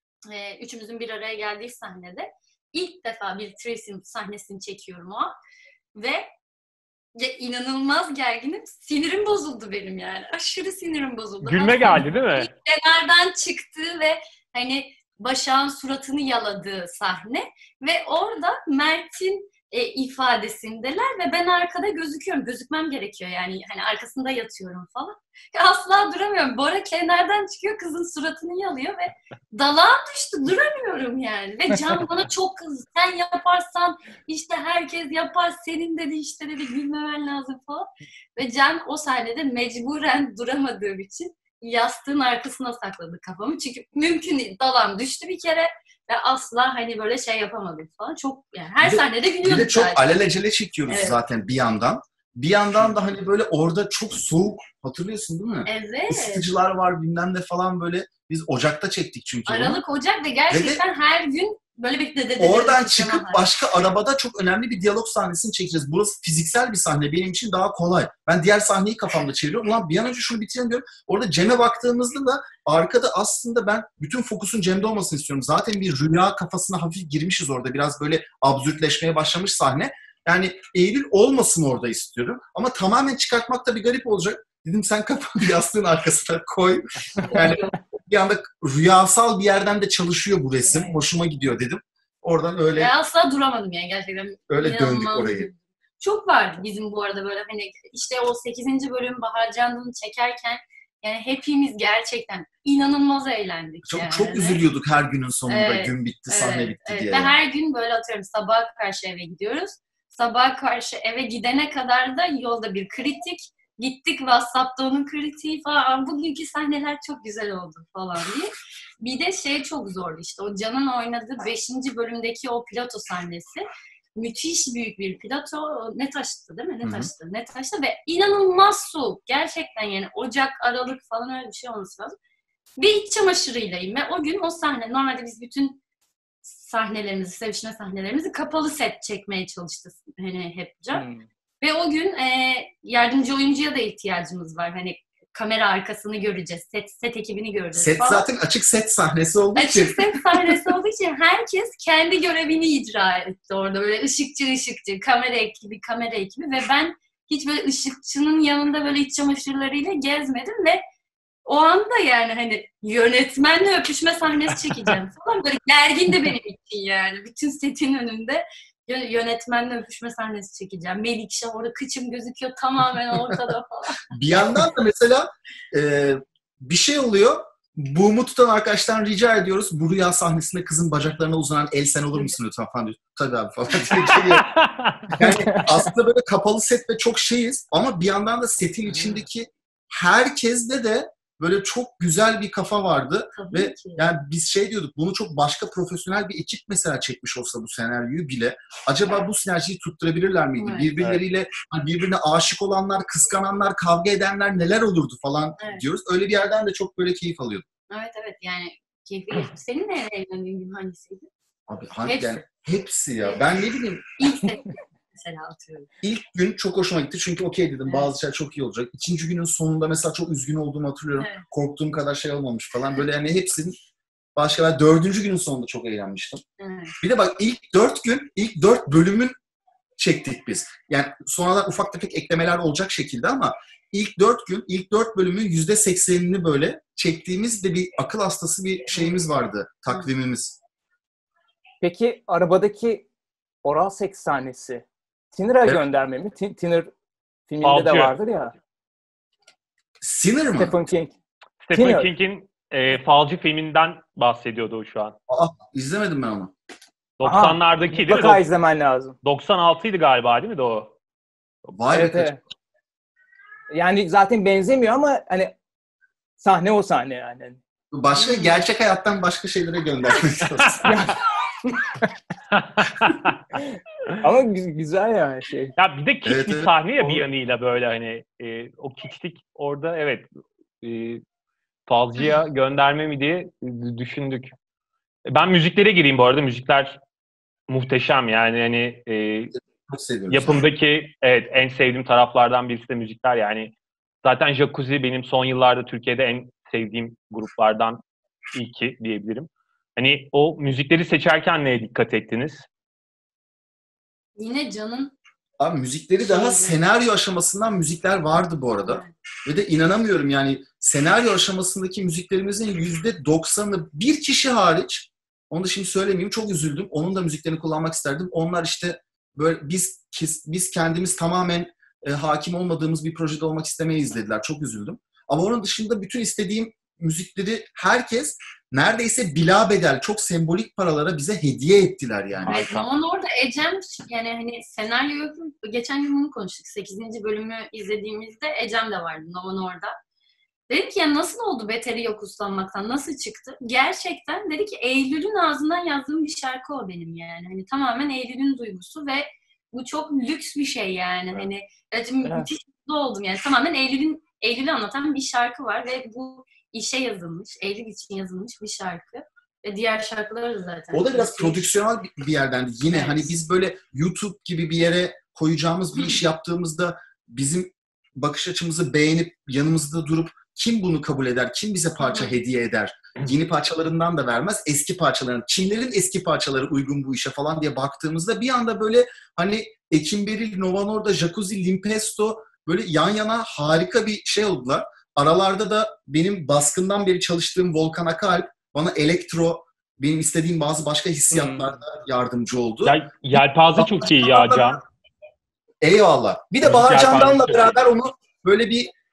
E, üçümüzün bir araya geldiği sahnede ilk defa bir threesome sahnesini çekiyorum o an. Ve ya inanılmaz gerginim. Sinirim bozuldu benim yani. Aşırı sinirim bozuldu. Gülme geldi değil mi? Kenardan çıktı ve hani Başak'ın suratını yaladığı sahne ve orada Mert'in e, ifadesindeler ve ben arkada gözüküyorum. Gözükmem gerekiyor yani. Hani arkasında yatıyorum falan. Ya asla duramıyorum. Bora kenardan çıkıyor, kızın suratını yalıyor ve dalağım düştü. Duramıyorum yani. Ve Can bana çok kızdı. Sen yaparsan işte herkes yapar. Senin dedi işte dedi gülmemen lazım falan. Ve Can o sahnede mecburen duramadığım için yastığın arkasına sakladı kafamı. Çünkü mümkün değil. Dalağım düştü bir kere ve asla hani böyle şey yapamadım falan. Çok yani her bir sahnede gülüyorduk. Bir de çok zaten. alelacele çekiyoruz evet. zaten bir yandan. Bir yandan da hani böyle orada çok soğuk. Hatırlıyorsun değil mi? Evet. Isıtıcılar var bilmem ne falan böyle. Biz Ocak'ta çektik çünkü. Aralık, onu. Ocak ve gerçekten ve her gün böyle bir de, de, de oradan de, çıkıp başka arabada çok önemli bir diyalog sahnesini çekeceğiz. Burası fiziksel bir sahne. Benim için daha kolay. Ben diğer sahneyi kafamda çeviriyorum. Ulan bir an önce şunu bitirelim diyorum. Orada Cem'e baktığımızda da arkada aslında ben bütün fokusun Cem'de olmasını istiyorum. Zaten bir rüya kafasına hafif girmişiz orada. Biraz böyle absürtleşmeye başlamış sahne. Yani Eylül olmasın orada istiyorum. Ama tamamen çıkartmak da bir garip olacak. Dedim sen kafanı yastığın arkasına koy. Yani bir anda rüyasal bir yerden de çalışıyor bu resim. Evet. Hoşuma gidiyor dedim. Oradan öyle... Ben asla duramadım yani gerçekten. Öyle döndük orayı. Çok vardı bizim bu arada böyle hani işte o sekizinci bölüm Bahar Canlı'nı çekerken Yani hepimiz gerçekten inanılmaz eğlendik. Çok, yani. çok üzülüyorduk her günün sonunda Evet, gün bitti, sahne evet, bitti evet. diye. Ve her gün böyle atıyorum sabaha karşı eve gidiyoruz. Sabaha karşı eve gidene kadar da yolda bir kritik. Gittik WhatsApp'ta onun kritiği falan. Bugünkü sahneler çok güzel oldu falan diye. Bir de şey çok zordu işte. O Can'ın oynadığı beşinci bölümdeki o piloto sahnesi. Müthiş büyük bir piloto. Ne taştı değil mi? Ne taştı? Ne taştı ve inanılmaz soğuk. Gerçekten yani Ocak, Aralık falan öyle bir şey olması lazım. Bir iç çamaşırıylayım ve o gün o sahne, normalde biz bütün sahnelerimizi, sevişme sahnelerimizi kapalı set çekmeye çalıştık hani hep Can. Hmm. Ve o gün e, yardımcı oyuncuya da ihtiyacımız var. Hani kamera arkasını göreceğiz, set, set ekibini göreceğiz set falan. Zaten açık set sahnesi olduğu açık için. Açık set sahnesi olduğu için herkes kendi görevini icra etti orada. Böyle ışıkçı ışıkçı, kamera ekibi, kamera ekibi ve ben hiç böyle ışıkçının yanında böyle iç çamaşırlarıyla gezmedim ve o anda yani hani yönetmenle öpüşme sahnesi çekeceğim falan. Böyle gergin de benim için yani. Bütün setin önünde yönetmenle öpüşme sahnesi çekeceğim. Melikşah orada kıçım gözüküyor tamamen ortada falan. Bir yandan da mesela e, bir şey oluyor. Buğumu tutan arkadaştan rica ediyoruz. Bu rüya sahnesinde kızın bacaklarına uzanan el sen olur musun lütfen falan diyor. Tabii abi falan diye. Yani aslında böyle kapalı set ve çok şeyiz ama bir yandan da setin içindeki herkeste de böyle çok güzel bir kafa vardı. Tabii ve ki. Yani biz şey diyorduk, bunu çok başka profesyonel bir ekip mesela çekmiş olsa bu senaryoyu bile acaba bu sinerjiyi tutturabilirler miydi? Evet, birbirleriyle evet. Hani birbirine aşık olanlar, kıskananlar, kavga edenler neler olurdu falan evet. diyoruz. Öyle bir yerden de çok böyle keyif alıyorduk. Evet evet yani keyifli geçti. Senin de evlendiğin gün hangisiydi? Abi hangi hepsi. Yani hepsi ya. Ben ne bileyim. İlk set mesela atıyorum. İlk gün çok hoşuma gitti çünkü okey dedim evet. Bazı şeyler çok iyi olacak. İkinci günün sonunda mesela çok üzgün olduğumu hatırlıyorum. Evet. Korktuğum kadar şey olmamış falan. Böyle yani hepsinin başka ben dördüncü günün sonunda çok eğlenmiştim. Evet. Bir de bak ilk dört gün, ilk dört bölümün çektik biz. Yani sonradan ufak tefek eklemeler olacak şekilde ama ilk dört gün, ilk dört bölümün yüzde seksenini böyle çektiğimiz de bir akıl hastası bir şeyimiz vardı. Takvimimiz. Peki arabadaki oral seks sahnesi Tinner'a evet. gönderme mi? T- Tinner filminde Falcı. De vardır ya. Sinner mı? Stephen King. Stephen Tinner. King'in e, Falcı filminden bahsediyordu o şu an. Aa, izlemedim ben onu. doksanlardaki değil mi? Mutlaka izlemen lazım. doksan altıydı galiba değil mi de o? Vay evet, evet. Yani zaten benzemiyor ama hani sahne o sahne yani. Başka gerçek hayattan başka şeylere göndermek istiyorsun. Ama güzel yani şey. Ya bir de kiç evet, bir evet. sahne ya bir yanıyla böyle hani e, o kiçlik orada evet e, Falcı'ya gönderme mi diye düşündük. Ben müziklere gireyim bu arada. Müzikler muhteşem yani hani e, yapımdaki evet en sevdiğim taraflardan birisi de müzikler yani. Zaten Jacuzzi benim son yıllarda Türkiye'de en sevdiğim gruplardan ilki diyebilirim. Hani o müzikleri seçerken neye dikkat ettiniz? Yine Can'ın Abi müzikleri daha senaryo aşamasından müzikler vardı bu arada. Evet. Ve de inanamıyorum yani senaryo aşamasındaki müziklerimizin yüzde doksanı bir kişi hariç, onu da şimdi söylemeyeyim, çok üzüldüm. Onun da müziklerini kullanmak isterdim. Onlar işte böyle biz biz kendimiz tamamen e, hakim olmadığımız bir projede olmak istemeyiz dediler. Çok üzüldüm. Ama onun dışında bütün istediğim müzikleri herkes neredeyse bilabedel çok sembolik paralara bize hediye ettiler yani. Evet, ama orada Ecem yani hani senaryo geçen gün bunu konuştuk. sekizinci bölümü izlediğimizde Ecem de vardı Novan orada. Dedim ki ya nasıl oldu Beteri yok uslanmaktan? Nasıl çıktı? Gerçekten dedi ki Eylül'ün ağzından yazdığım bir şarkı o benim yani. Hani tamamen Eylül'ün duygusu ve bu çok lüks bir şey yani. Evet. Hani evet. Müthiş mutlu oldum yani. Tamamen Eylül'ün Eylül'ü anlatan bir şarkı var ve bu işe yazılmış, Eylül için yazılmış bir şarkı. Ve diğer şarkıları da zaten. O da biraz prodüksiyonel bir yerden yine evet. Hani biz böyle YouTube gibi bir yere koyacağımız bir iş yaptığımızda bizim bakış açımızı beğenip yanımızda durup kim bunu kabul eder, kim bize parça hediye eder, yeni parçalarından da vermez, eski parçalarından, kimlerin eski parçaları uygun bu işe falan diye baktığımızda bir anda böyle hani Ekim Beril, Nova Norda, Jacuzzi, Limpesto böyle yan yana harika bir şey oldular. Aralarda da benim baskından beri çalıştığım Volkan Akalp bana elektro, benim istediğim bazı başka hissiyatlarda yardımcı oldu. Ya, yelpaze çok iyi ya Can. Eyvallah. Bir de Bahar Candan'la beraber onu böyle bir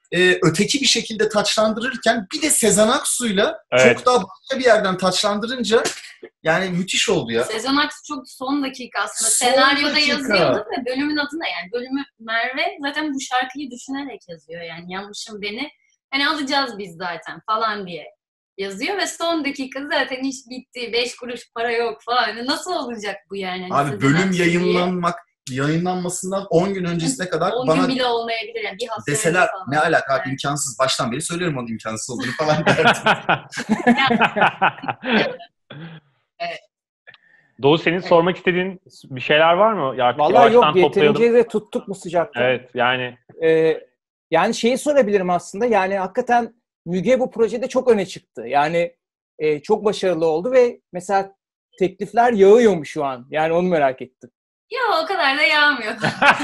e, öteki bir şekilde taçlandırırken bir de Sezen Aksu'yla Evet. çok daha başka bir yerden taçlandırınca yani müthiş oldu ya. Sezen Aksu çok son dakika aslında. Son Senaryoda dakika. yazıyordu ve bölümün adına yani bölümü Merve zaten bu şarkıyı düşünerek yazıyor. Yani yanmışım beni hani alacağız biz zaten falan diye yazıyor ve son dakika zaten iş bitti. Beş kuruş para yok falan. Yani nasıl olacak bu yani? Hani Abi Sezen bölüm Aksu diye. yayınlanmak yayınlanmasından on gün öncesine kadar on bana gün bile olmayabilir yani bir hafta deseler önce falan. ne alaka Evet. imkansız. Baştan beri söylüyorum onun imkansız olduğunu falan derdim. Evet. Doğu senin Evet. sormak istediğin bir şeyler var mı? Ya artık Vallahi yavaştan yok, yeterince toplayalım. de tuttuk mu sıcakta? Evet yani. Ee, yani şeyi sorabilirim aslında. Yani hakikaten Müge bu projede çok öne çıktı. Yani e, çok başarılı oldu ve mesela teklifler yağıyor mu şu an? Yani onu merak ettim. Ya o kadar da yağmıyor.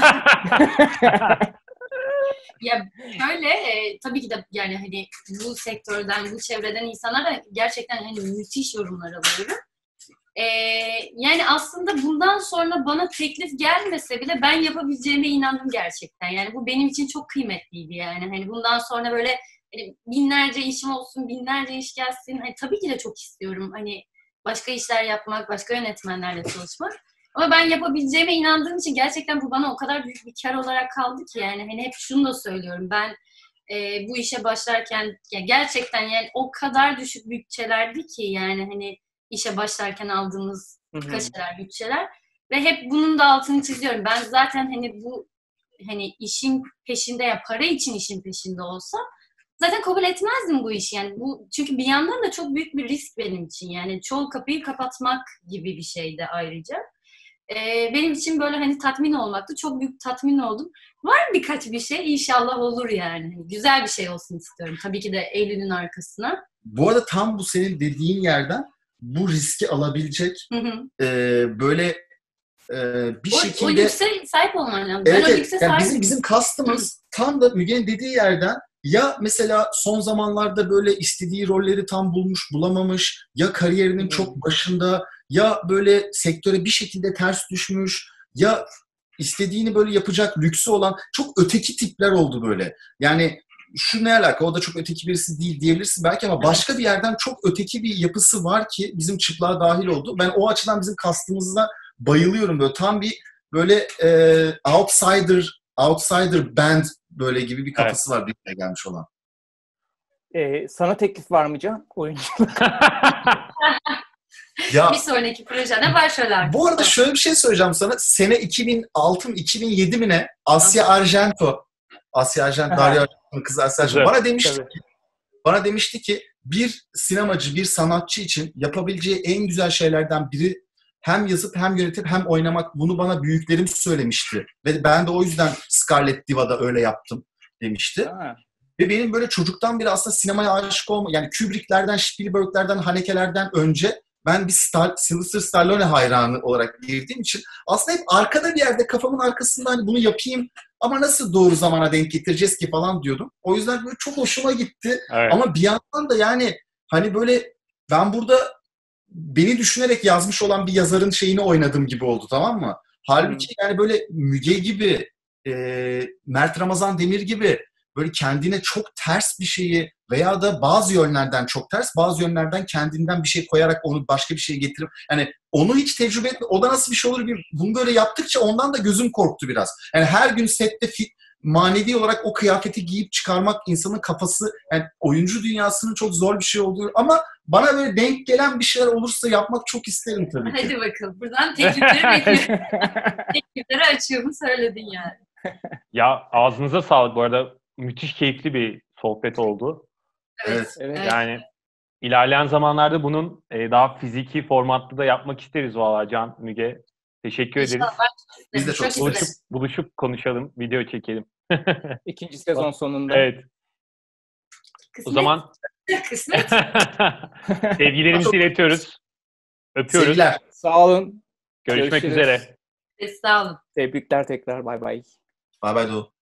Ya şöyle e, tabii ki de yani hani bu sektörden, bu çevreden insanlara gerçekten hani müthiş yorumlar alıyorum. E, yani aslında bundan sonra bana teklif gelmese bile ben yapabileceğime inandım gerçekten. Yani bu benim için çok kıymetliydi yani. Hani bundan sonra böyle hani binlerce işim olsun, binlerce iş gelsin. Hani tabii ki de çok istiyorum. Hani başka işler yapmak, başka yönetmenlerle çalışmak. Ama ben yapabileceğime inandığım için gerçekten bu bana o kadar büyük bir kar olarak kaldı ki yani hani hep şunu da söylüyorum ben e, bu işe başlarken ya gerçekten yani o kadar düşük bütçelerdi ki yani hani işe başlarken aldığımız kaşeler bütçeler ve hep bunun da altını çiziyorum. Ben zaten hani bu hani işin peşinde ya para için işin peşinde olsa zaten kabul etmezdim bu işi yani bu çünkü bir yandan da çok büyük bir risk benim için yani çoğu kapıyı kapatmak gibi bir şeydi ayrıca. Ee, benim için böyle hani tatmin olmaktı. Çok büyük tatmin oldum. Var birkaç bir şey inşallah olur yani. Hani güzel bir şey olsun istiyorum. Tabii ki de Eylül'ün arkasına. Bu arada tam bu senin dediğin yerden bu riski alabilecek Hı hı. e, böyle e, bir O, o şekilde lükse sahip olman lazım. evet, Ben o evet. lükse Yani sahip. bizim bizim kastımız tam da Müge'nin dediği yerden ya mesela son zamanlarda böyle istediği rolleri tam bulmuş bulamamış ya kariyerinin Hı. çok başında ya böyle sektöre bir şekilde ters düşmüş ya istediğini böyle yapacak lüksü olan çok öteki tipler oldu böyle. Yani şu ne alaka o da çok öteki birisi değil diyebilirsin belki ama başka bir yerden çok öteki bir yapısı var ki bizim çıplığa dahil oldu. Ben o açıdan bizim kastımızda bayılıyorum böyle tam bir böyle e, outsider outsider band böyle gibi bir kafası var dünyaya gelmiş olan. Ee, sana teklif var mı Can? Oyuncu. Ya Bir sonraki projede başrol arkası. bu arada şöyle bir şey söyleyeceğim sana. Sene iki bin altı mı iki bin yedi mi ne? Asya Argento. Asya Argento, Daria Argento'nun kızı Asya Argento. Bana demişti Tabii. ki bana demişti ki bir sinemacı, bir sanatçı için yapabileceği en güzel şeylerden biri hem yazıp hem yönetip hem oynamak. Bunu bana büyüklerim söylemişti. Ve ben de o yüzden Scarlet Diva'da öyle yaptım demişti. Ha. Ve benim böyle çocuktan beri aslında sinemaya aşık olma, yani Kubrick'lerden, Spielberg'lerden, Haneke'lerden önce ben bir Star, Sylvester Stallone hayranı olarak girdiğim için aslında hep arkada bir yerde kafamın arkasında hani bunu yapayım ama nasıl doğru zamana denk getireceğiz ki falan diyordum. O yüzden böyle çok hoşuma gitti. Evet. Ama bir yandan da yani hani böyle ben burada beni düşünerek yazmış olan bir yazarın şeyini oynadım gibi oldu, tamam mı? Halbuki yani böyle Müge gibi, e, Mert Ramazan Demir gibi böyle kendine çok ters bir şeyi veya da bazı yönlerden çok ters, bazı yönlerden kendinden bir şey koyarak onu başka bir şeye getirip yani onu hiç tecrübe etme. O da nasıl bir şey olur? Bir, bunu böyle yaptıkça ondan da gözüm korktu biraz. Yani her gün sette fit, manevi olarak o kıyafeti giyip çıkarmak insanın kafası, yani oyuncu dünyasının çok zor bir şey olduğu ama bana böyle denk gelen bir şeyler olursa yapmak çok isterim tabii ki. Hadi bakalım. Buradan teklifleri bekliyorum. Teklifleri açığımı söyledin yani. Ya ağzınıza sağlık bu arada. Müthiş keyifli bir sohbet oldu. Evet. Evet. Yani ilerleyen zamanlarda bunun e, daha fiziki formatlı da yapmak isteriz valla Can, Müge. Teşekkür ederiz. İnşallah ben çok isterim. Biz de çok Çok Buluşup, isterim. buluşup konuşalım, video çekelim. İkinci sezon sonunda. Evet. Kısmet. O zaman Kısmet. sevgilerimizi iletiyoruz. Öpüyoruz. Sevgiler. Sağ olun. Görüşmek Görüşürüz. üzere. Sağ olun. Tebrikler tekrar. Bay bay. Bay bay Doğu.